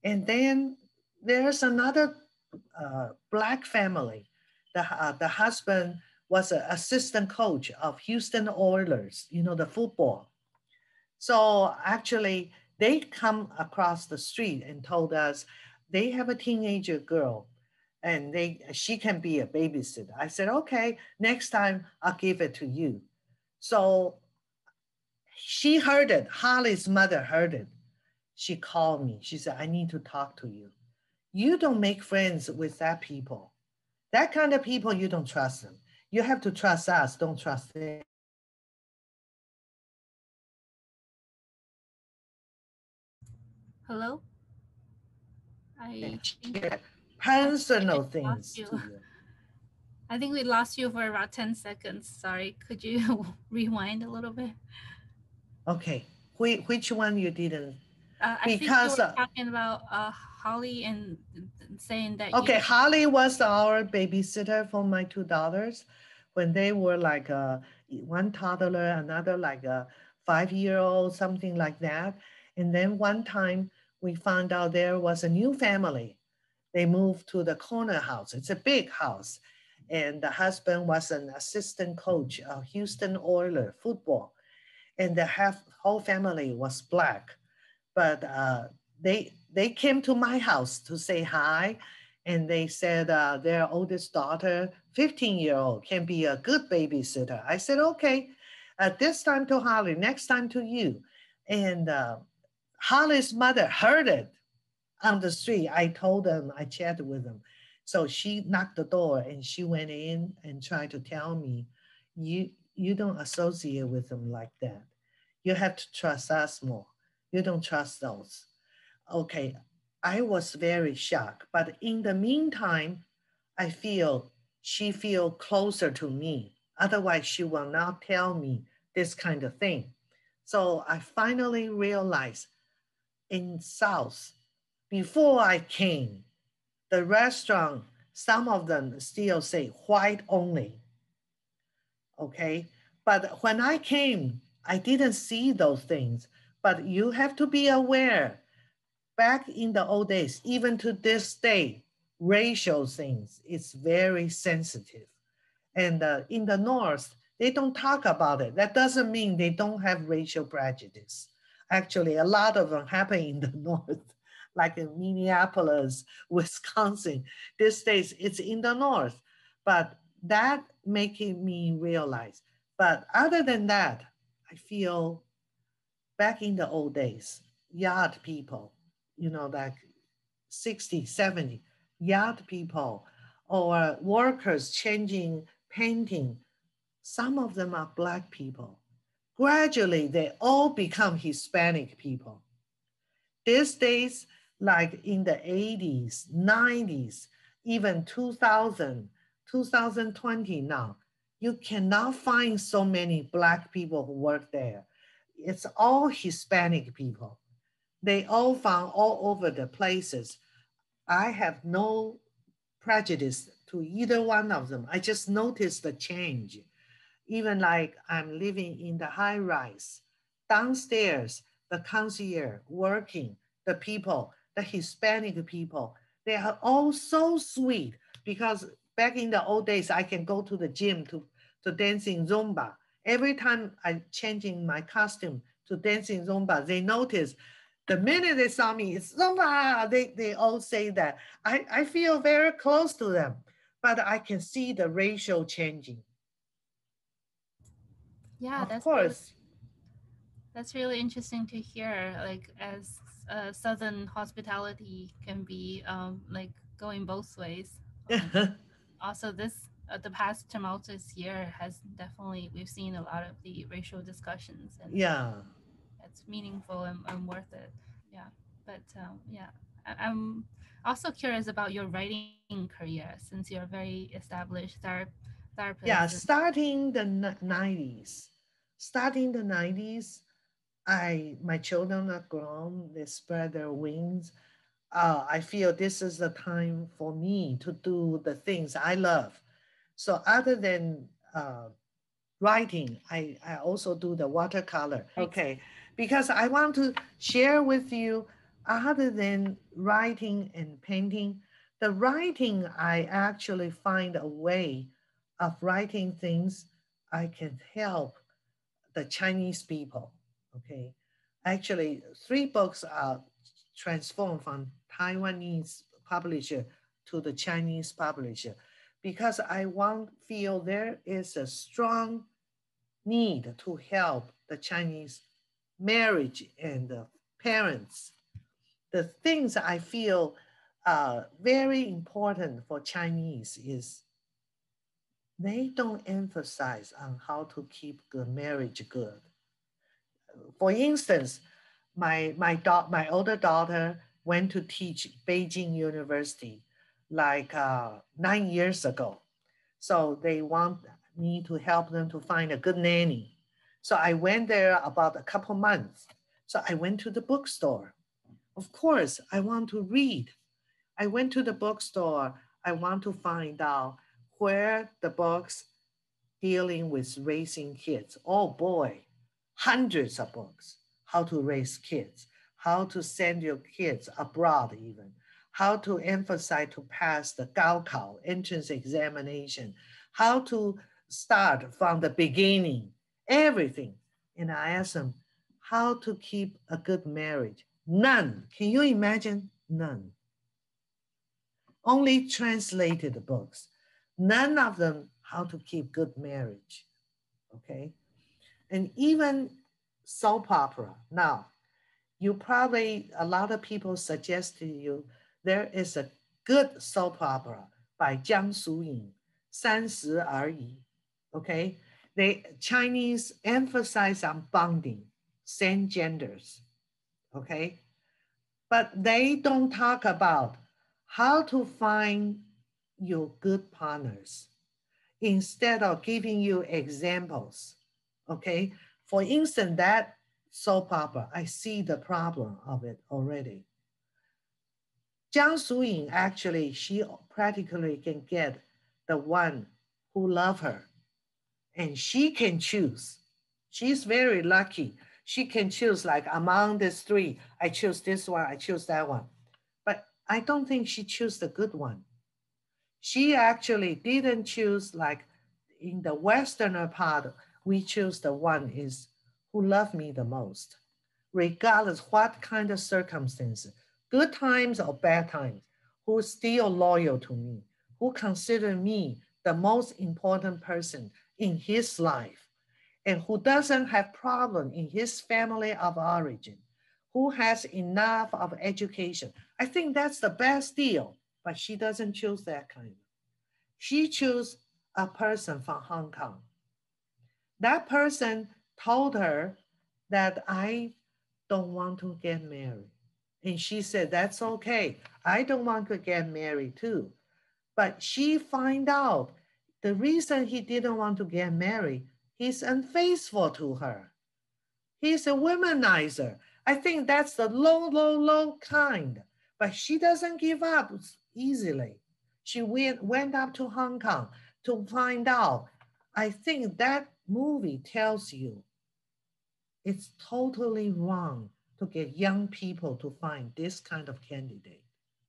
And then there's another uh, black family. The, uh, the husband was an assistant coach of Houston Oilers, you know, the football. So actually, they come across the street and told us they have a teenager girl and they she can be a babysitter. I said, okay, next time I'll give it to you. So she heard it. Holly's mother heard it. She called me. She said, I need to talk to you. You don't make friends with that people. That kind of people, you don't trust them. You have to trust us, don't trust them. Hello? I think I think we Personal just lost things you. to you. I think we lost you for about ten seconds. Sorry. Could you rewind a little bit? Okay, which, which one you didn't? Uh, I think you Because, were uh, talking about uh, Holly and and saying that you. okay, Holly was our babysitter for my two daughters when they were like uh, one toddler, another like a five year old, something like that. And then one time we found out there was a new family. They moved to the corner house. It's a big house. And the husband was an assistant coach of Houston Oilers football. And the half, whole family was black. But uh, they they came to my house to say hi, and they said uh, their oldest daughter, fifteen year old, can be a good babysitter. I said, okay, uh, this time to Holly, next time to you. And uh, Holly's mother heard it on the street. I told them, I chatted with them. So she knocked the door and she went in and tried to tell me, you you don't associate with them like that. You have to trust us more. You don't trust those. Okay, I was very shocked. But in the meantime, I feel she feel closer to me. Otherwise, she will not tell me this kind of thing. So I finally realized in South, before I came, the restaurant, some of them still say white only. Okay. But when I came, I didn't see those things. But you have to be aware, back in the old days, even to this day, racial things is very sensitive. And uh, in the North, they don't talk about it. That doesn't mean they don't have racial prejudice. Actually, a lot of them happen in the North, like in Minneapolis, Wisconsin. These days, it's in the North. But that making me realize. But other than that, I feel back in the old days, yard people, you know, like sixty, seventy, yard people or workers changing, painting, some of them are black people. Gradually, they all become Hispanic people. These days, like in the eighties, nineties, even two thousand, two thousand twenty now, you cannot find so many black people who work there. It's all Hispanic people. They all found all over the places. I have no prejudice to either one of them. I just noticed the change. Even like I'm living in the high rise, downstairs, the concierge working, the people, the Hispanic people, they are all so sweet because back in the old days, I can go to the gym to, to dancing Zumba. Every time I changing my costume to dancing Zumba, they notice the minute they saw me, it's Zumba. They, they all say that. I, I feel very close to them, but I can see the racial changing. Yeah, Of that's really course. that's really interesting to hear. Like as uh, Southern hospitality can be um, like going both ways. Um, also, this uh, the past tumultuous year has definitely we've seen a lot of the racial discussions, and Yeah. it's meaningful and, and worth it. Yeah, but um, yeah, I, I'm also curious about your writing career since you're a very established ther- therapist. Yeah, And starting the nineties. Starting the nineties, I my children are grown, they spread their wings. Uh, I feel this is the time for me to do the things I love. So other than uh, writing, I, I also do the watercolor. ex- Okay, because I want to share with you other than writing and painting, the writing, I actually find a way of writing things I can help the Chinese people. Okay. Actually, three books are transformed from Taiwanese publisher to the Chinese publisher because I want feel there is a strong need to help the Chinese marriage and the parents. The things I feel uh, very important for Chinese is they don't emphasize on how to keep the marriage good. For instance, my my da- my older daughter went to teach Beijing University like uh, nine years ago. So they want me to help them to find a good nanny. So I went there about a couple months. So I went to the bookstore. Of course, I want to read. I went to the bookstore. I want to find out where the books dealing with raising kids. Oh boy, hundreds of books. How to raise kids, how to send your kids abroad even, how to emphasize to pass the Gaokao entrance examination, how to start from the beginning, everything. And I asked them, how to keep a good marriage? None. Can you imagine? None. Only translated books. None of them how to keep good marriage. Okay. And even soap opera. Now, you probably, a lot of people suggest to you, there is a good soap opera by Jiang Suying, 三十而已. Okay. They Chinese emphasize on bonding, same genders. Okay. But they don't talk about how to find your good partners instead of giving you examples. Okay. For instance, that soap opera, I see the problem of it already. Jiang Suying actually, she practically can get the one who love her and she can choose. She's very lucky. She can choose like among these three, I choose this one, I choose that one. But I don't think she chose the good one. She actually didn't choose like in the Westerner part, we choose the one is who loved me the most, regardless what kind of circumstances, good times or bad times, who's still loyal to me, who consider me the most important person in his life, and who doesn't have problem in his family of origin, who has enough of education. I think that's the best deal, but she doesn't choose that kind. She chose a person from Hong Kong. That person told her that I don't want to get married. And she said, that's okay. I don't want to get married too. But she find out the reason he didn't want to get married, he's unfaithful to her. He's a womanizer. I think that's the low, low, low kind. But she doesn't give up easily. She went, went up to Hong Kong to find out. I think that movie tells you it's totally wrong to get young people to find this kind of candidate.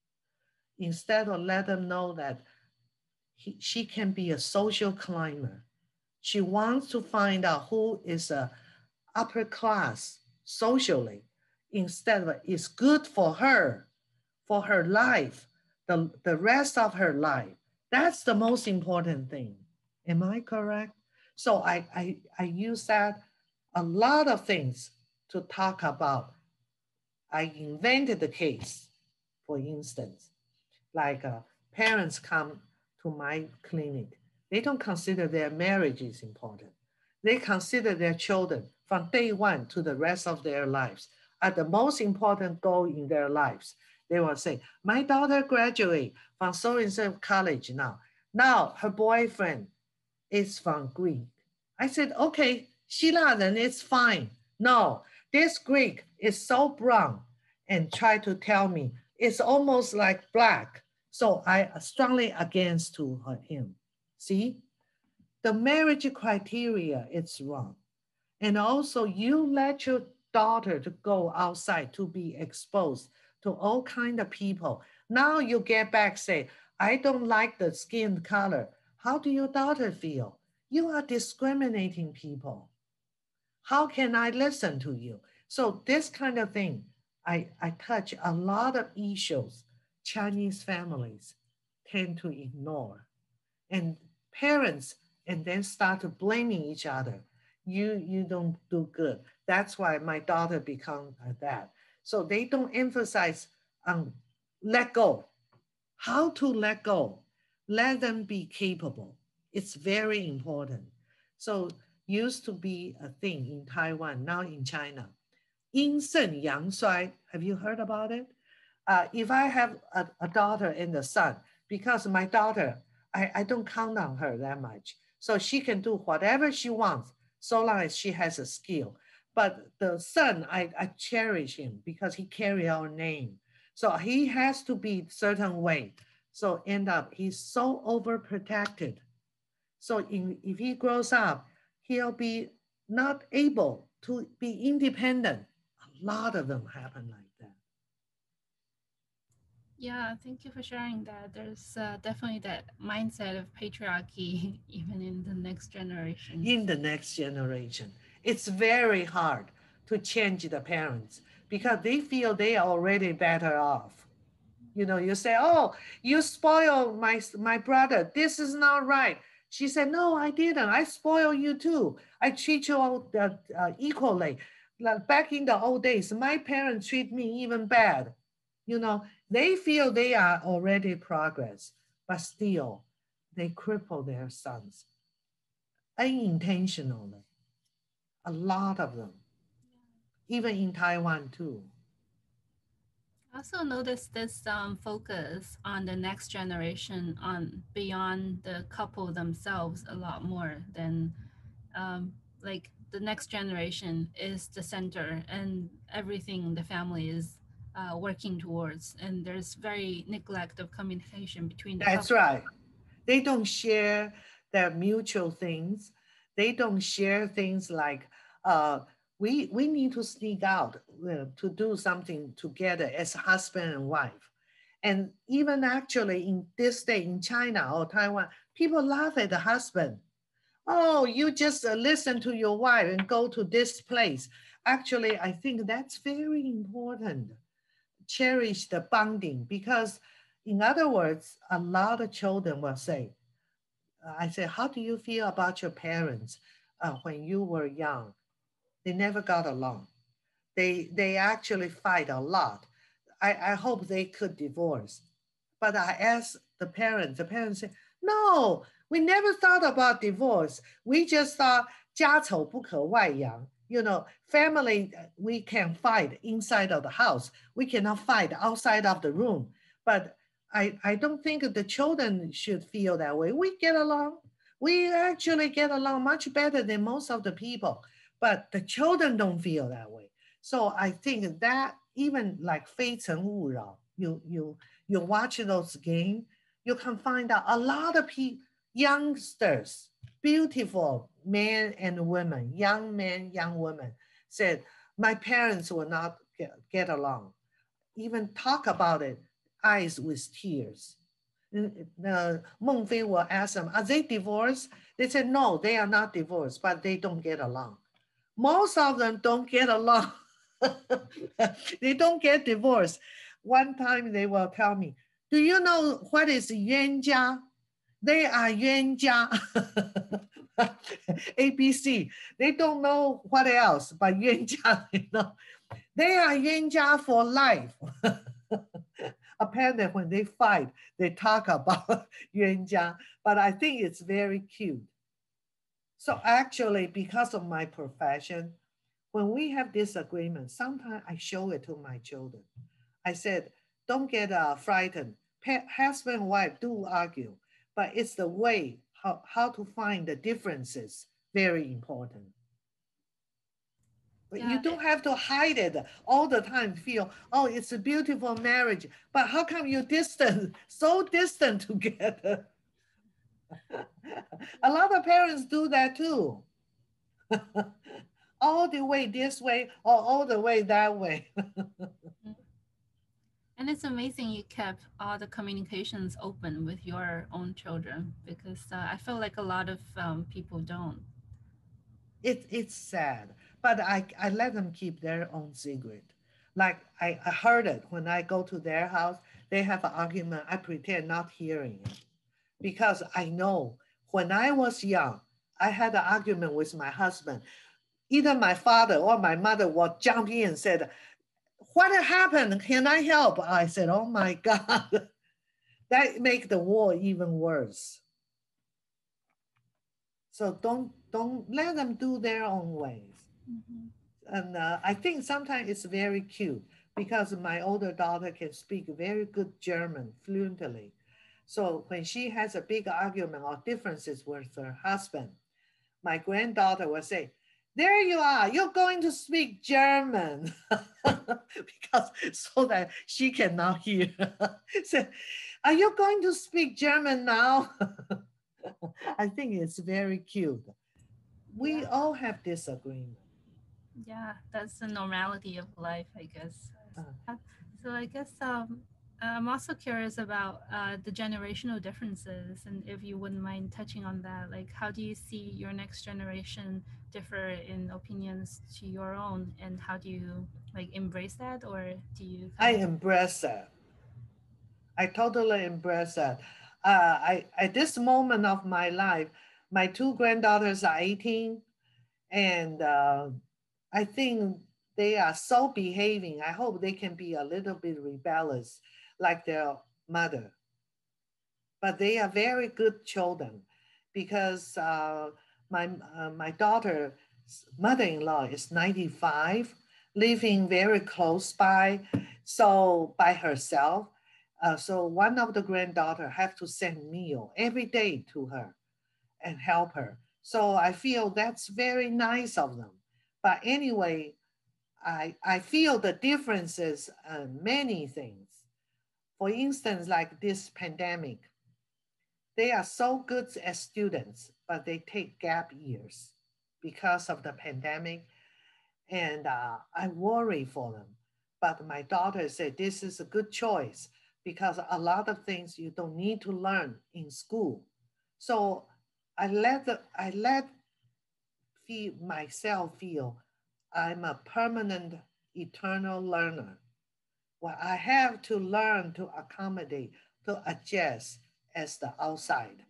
Instead of let them know that he, she can be a social climber. She wants to find out who is a upper class socially instead of it's good for her, for her life, the, the rest of her life. That's the most important thing. Am I correct? So I, I, I use that a lot of things to talk about. I invented the case, for instance, like uh, parents come to my clinic. They don't consider their marriage is important. They consider their children from day one to the rest of their lives are the most important goal in their lives. They will say, my daughter graduate from so-and-so college now. Now her boyfriend is from Greek. I said, okay, Sheila, then it's fine. No, this Greek is so brown and try to tell me it's almost like black. So I strongly against to him. See, the marriage criteria is wrong. And also you let your daughter to go outside to be exposed to all kind of people. Now you get back, say, I don't like the skin color. How do your daughter feel? You are discriminating people. How can I listen to you? So this kind of thing, I, I touch a lot of issues Chinese families tend to ignore. And parents and then start to blaming each other. You, you don't do good. That's why my daughter become that. So they don't emphasize on let go. How to let go. Let them be capable. It's very important. So used to be a thing in Taiwan, now in China. 阴盛阳衰. Have you heard about it? Uh, if I have a, a daughter and a son, because my daughter, I, I don't count on her that much. So she can do whatever she wants, so long as she has a skill. But the son, I, I cherish him because he carry our name. So he has to be certain way. So end up, he's so overprotected. So in, if he grows up, he'll be not able to be independent. A lot of them happen like that. Yeah, thank you for sharing that. There's uh, definitely that mindset of patriarchy even in the next generations. In the next generation, it's very hard to change the parents because they feel they are already better off. You know, you say, oh, you spoiled my, my brother. This is not right. She said, no, I didn't. I spoil you too. I treat you all uh, uh, equally. Like back in the old days, my parents treat me even bad. You know, they feel they are already progress, but still they cripple their sons unintentionally. A lot of them, even in Taiwan too. I also noticed this um, focus on the next generation, on beyond the couple themselves, a lot more than um, like the next generation is the center, and everything the family is uh, working towards. And there's very neglect of communication between the That's couple. right. They don't share their mutual things. They don't share things like uh, we we need to sneak out uh, to do something together as husband and wife. And even actually in this day in China or Taiwan, people laugh at the husband. Oh, you just uh, listen to your wife and go to this place. Actually, I think that's very important. Cherish the bonding because, in other words, a lot of children will say, I say, how do you feel about your parents uh, when you were young? They never got along. They they actually fight a lot. I, I hope they could divorce. But I asked the parents, the parents said, no, we never thought about divorce. We just thought 家丑不可外扬. You know, family, uh, we can fight inside of the house. We cannot fight outside of the room. But I, I don't think the children should feel that way. We get along. We actually get along much better than most of the people. But the children don't feel that way. So I think that even like 非诚勿扰, you you you watch those games, you can find out a lot of pe- youngsters, beautiful men and women, young men, young women, said, my parents will not get, get along. Even talk about it, eyes with tears. Uh, Meng Fei will ask them, are they divorced? They said, no, they are not divorced, but they don't get along. Most of them don't get along. They don't get divorced. One time they will tell me, do you know what is 冤家? They are 冤家. A B C. They don't know what else, but 冤家, you know. They are 冤家 for life. Apparently when they fight, they talk about 冤家, but I think it's very cute. So actually, because of my profession, when we have disagreements, sometimes I show it to my children. I said, don't get uh, frightened. Pa- husband and wife do argue, but it's the way how, how to find the differences very important. But you Yeah, don't have to hide it all the time, feel, oh, it's a beautiful marriage. But how come you're distant, so distant together? A lot of parents do that too. All the way this way or all the way that way. And it's amazing you kept all the communications open with your own children because uh, I feel like a lot of um, people don't. It, it's sad, but I, I let them keep their own secret. Like I, I heard it when I go to their house, they have an argument. I pretend not hearing it because I know when I was young, I had an argument with my husband. Either my father or my mother would jump in and said, "What happened? Can I help?" I said, "Oh my God." That make the war even worse. So don't don't let them do their own ways. Mhm. And uh, I think sometimes it's very cute because my older daughter can speak very good German fluently. So when she has a big argument or differences with her husband, my granddaughter will say, "There you are, you're going to speak German." Because so that she cannot hear. So, are you going to speak German now? I think it's very cute. We Yeah, all have disagreement. yeah, that's the normality of life, I guess. Uh, Uh, So I guess um, I'm also curious about uh, the generational differences, and if you wouldn't mind touching on that, like how do you see your next generation differ in opinions to your own, and how do you like embrace that, or do you I kind of embrace that. I totally embrace that. Uh, I at this moment of my life, my two granddaughters are eighteen, and uh, I think they are so behaving. I hope they can be a little bit rebellious like their mother, but they are very good children because uh, my uh, my daughter's mother-in-law is ninety-five, living very close by, so by herself. Uh, so one of the granddaughter have to send meal every day to her and help her. So I feel that's very nice of them. But anyway, I I feel the differences in many things. For instance, like this pandemic, they are so good as students, but they take gap years because of the pandemic. And uh, I worry for them. But my daughter said this is a good choice because a lot of things you don't need to learn in school. So I let the, I let feel myself feel I'm a permanent eternal learner. Well, I have to learn to accommodate, to adjust as the outside.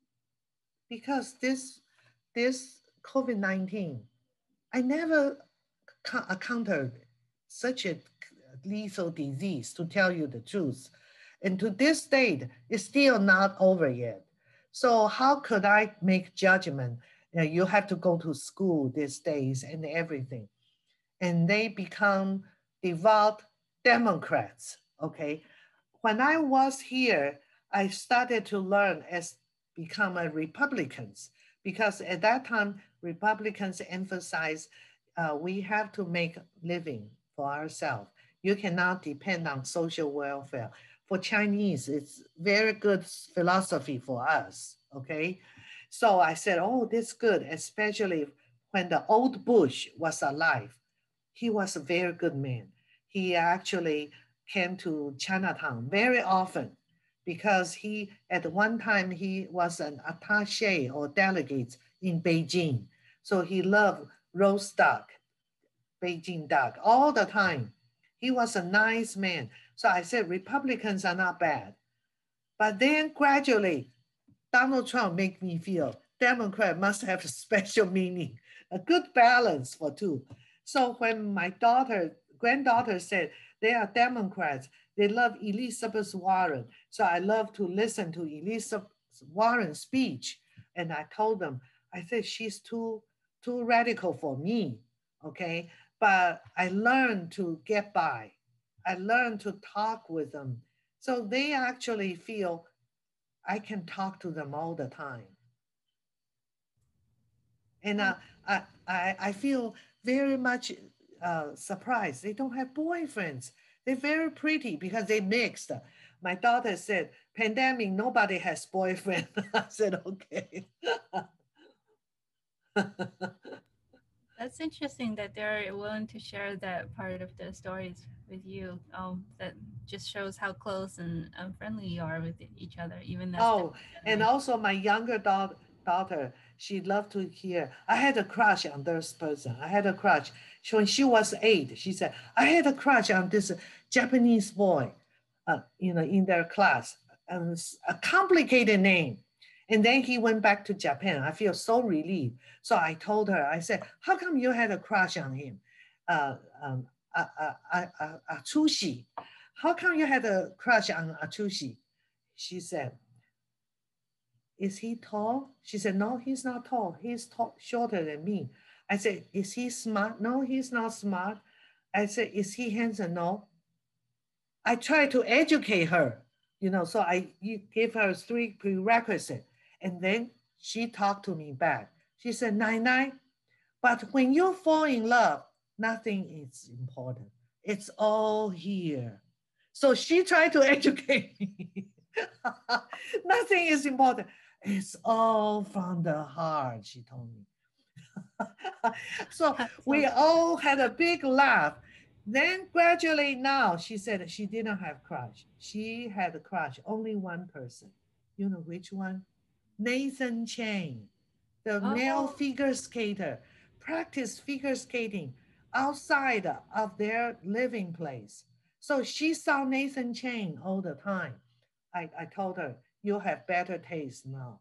Because this this COVID nineteen, I never co- encountered such a lethal disease, to tell you the truth. And to this date, it's still not over yet. So how could I make judgment? You know, you have to go to school these days and everything. And they become devout Democrats. Okay. When I was here, I started to learn as become a Republicans because at that time Republicans emphasize uh, we have to make living for ourselves. You cannot depend on social welfare. For Chinese, it's very good philosophy for us. Okay, so I said, oh, this good, especially when the old Bush was alive. He was a very good man. He actually came to Chinatown very often because he, at one time, he was an attache or delegate in Beijing. So he loved roast duck, Beijing duck, all the time. He was a nice man. So I said, Republicans are not bad. But then gradually, Donald Trump made me feel Democrat must have a special meaning, a good balance for two. So when my daughter, granddaughter said they are Democrats, they love Elizabeth Warren. So I love to listen to Elizabeth Warren's speech. And I told them, I said, she's too, too radical for me. Okay. But I learned to get by. I learned to talk with them. So they actually feel I can talk to them all the time. And uh, I, I, I feel very much uh, surprised. They don't have boyfriends. They're very pretty because they mixed. My daughter said, pandemic, nobody has boyfriend. I said, okay. that's interesting that they're willing to share that part of the stories with you. Um, that just shows how close and um, friendly you are with each other, even that's Oh, different and generation. also my younger daughter, daughter, she loved to hear, I had a crush on this person. I had a crush. She, when she was eight, she said, I had a crush on this Japanese boy, uh, you know, in their class. And it's a complicated name. And then he went back to Japan. I feel so relieved. So I told her, I said, how come you had a crush on him? Uh, um, uh, uh, uh, uh, Atsushi. How come you had a crush on Atsushi? She said, is he tall? She said, no, he's not tall. He's tall, shorter than me. I said, is he smart? No, he's not smart. I said, is he handsome? No. I tried to educate her, you know, so I gave her three prerequisites. And then she talked to me back. She said, Nai Nai, but when you fall in love, nothing is important. It's all here. So she tried to educate me. Nothing is important. It's all from the heart, she told me. So That's so we all had a big laugh. Then gradually now she said she didn't have crush. She had a crush, only one person. You know which one? Nathan Chang, the male oh figure skater, practiced figure skating outside of their living place. So she saw Nathan Chang all the time. I, I told her, you have better taste now.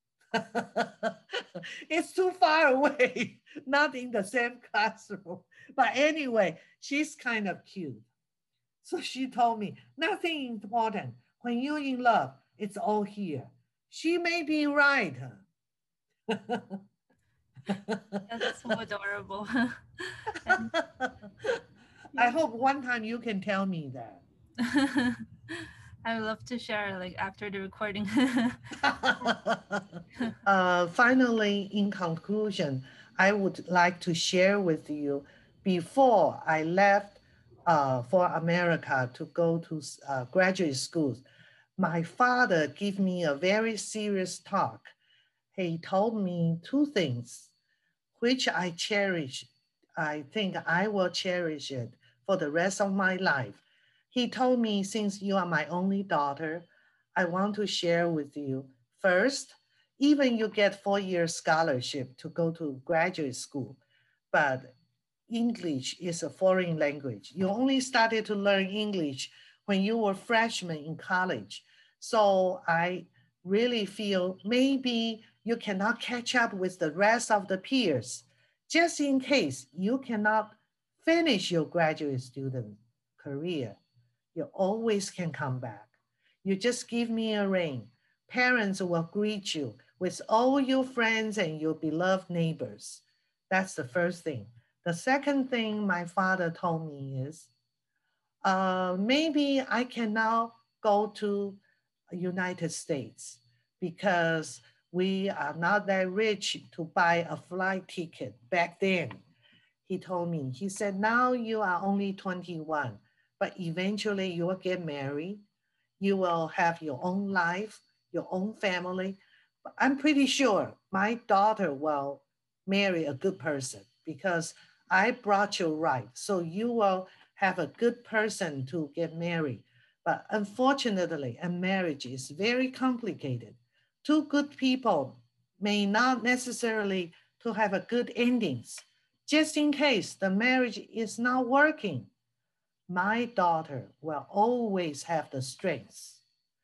It's too far away, not in the same classroom. But anyway, she's kind of cute. So she told me, nothing important. When you're in love, it's all here. She may be right. that's so adorable. And I yeah. hope one time you can tell me that. I would love to share like after the recording. Uh, finally, in conclusion, I would like to share with you before I left uh, for America to go to uh, graduate schools, my father gave me a very serious talk. He told me two things, which I cherish. I think I will cherish it for the rest of my life. He told me, since you are my only daughter, I want to share with you. First, even you get four-year scholarship to go to graduate school, but English is a foreign language. You only started to learn English when you were freshman in college. So I really feel maybe you cannot catch up with the rest of the peers. Just in case you cannot finish your graduate student career, you always can come back. You just give me a ring. Parents will greet you with all your friends and your beloved neighbors. That's the first thing. The second thing my father told me is, uh, maybe I can now go to United States because we are not that rich to buy a flight ticket back then. He told me, he said, now you are only twenty-one, but eventually you will get married. You will have your own life, your own family. But I'm pretty sure my daughter will marry a good person because I brought you right. So you will have a good person to get married. But unfortunately, a marriage is very complicated. Two good people may not necessarily to have a good endings. Just in case the marriage is not working, my daughter will always have the strength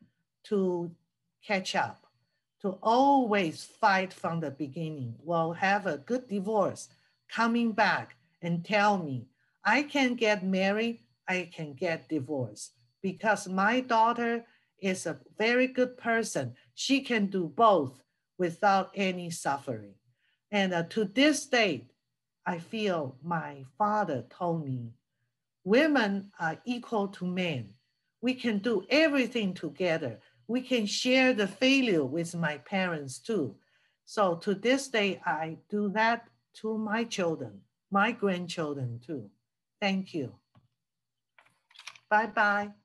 to catch up, to always fight from the beginning, will have a good divorce, coming back and tell me, I can get married, I can get divorced because my daughter is a very good person. She can do both without any suffering. And uh, to this day, I feel my father told me women are equal to men. We can do everything together. We can share the failure with my parents too. So to this day, I do that to my children, my grandchildren too. Thank you. Bye bye.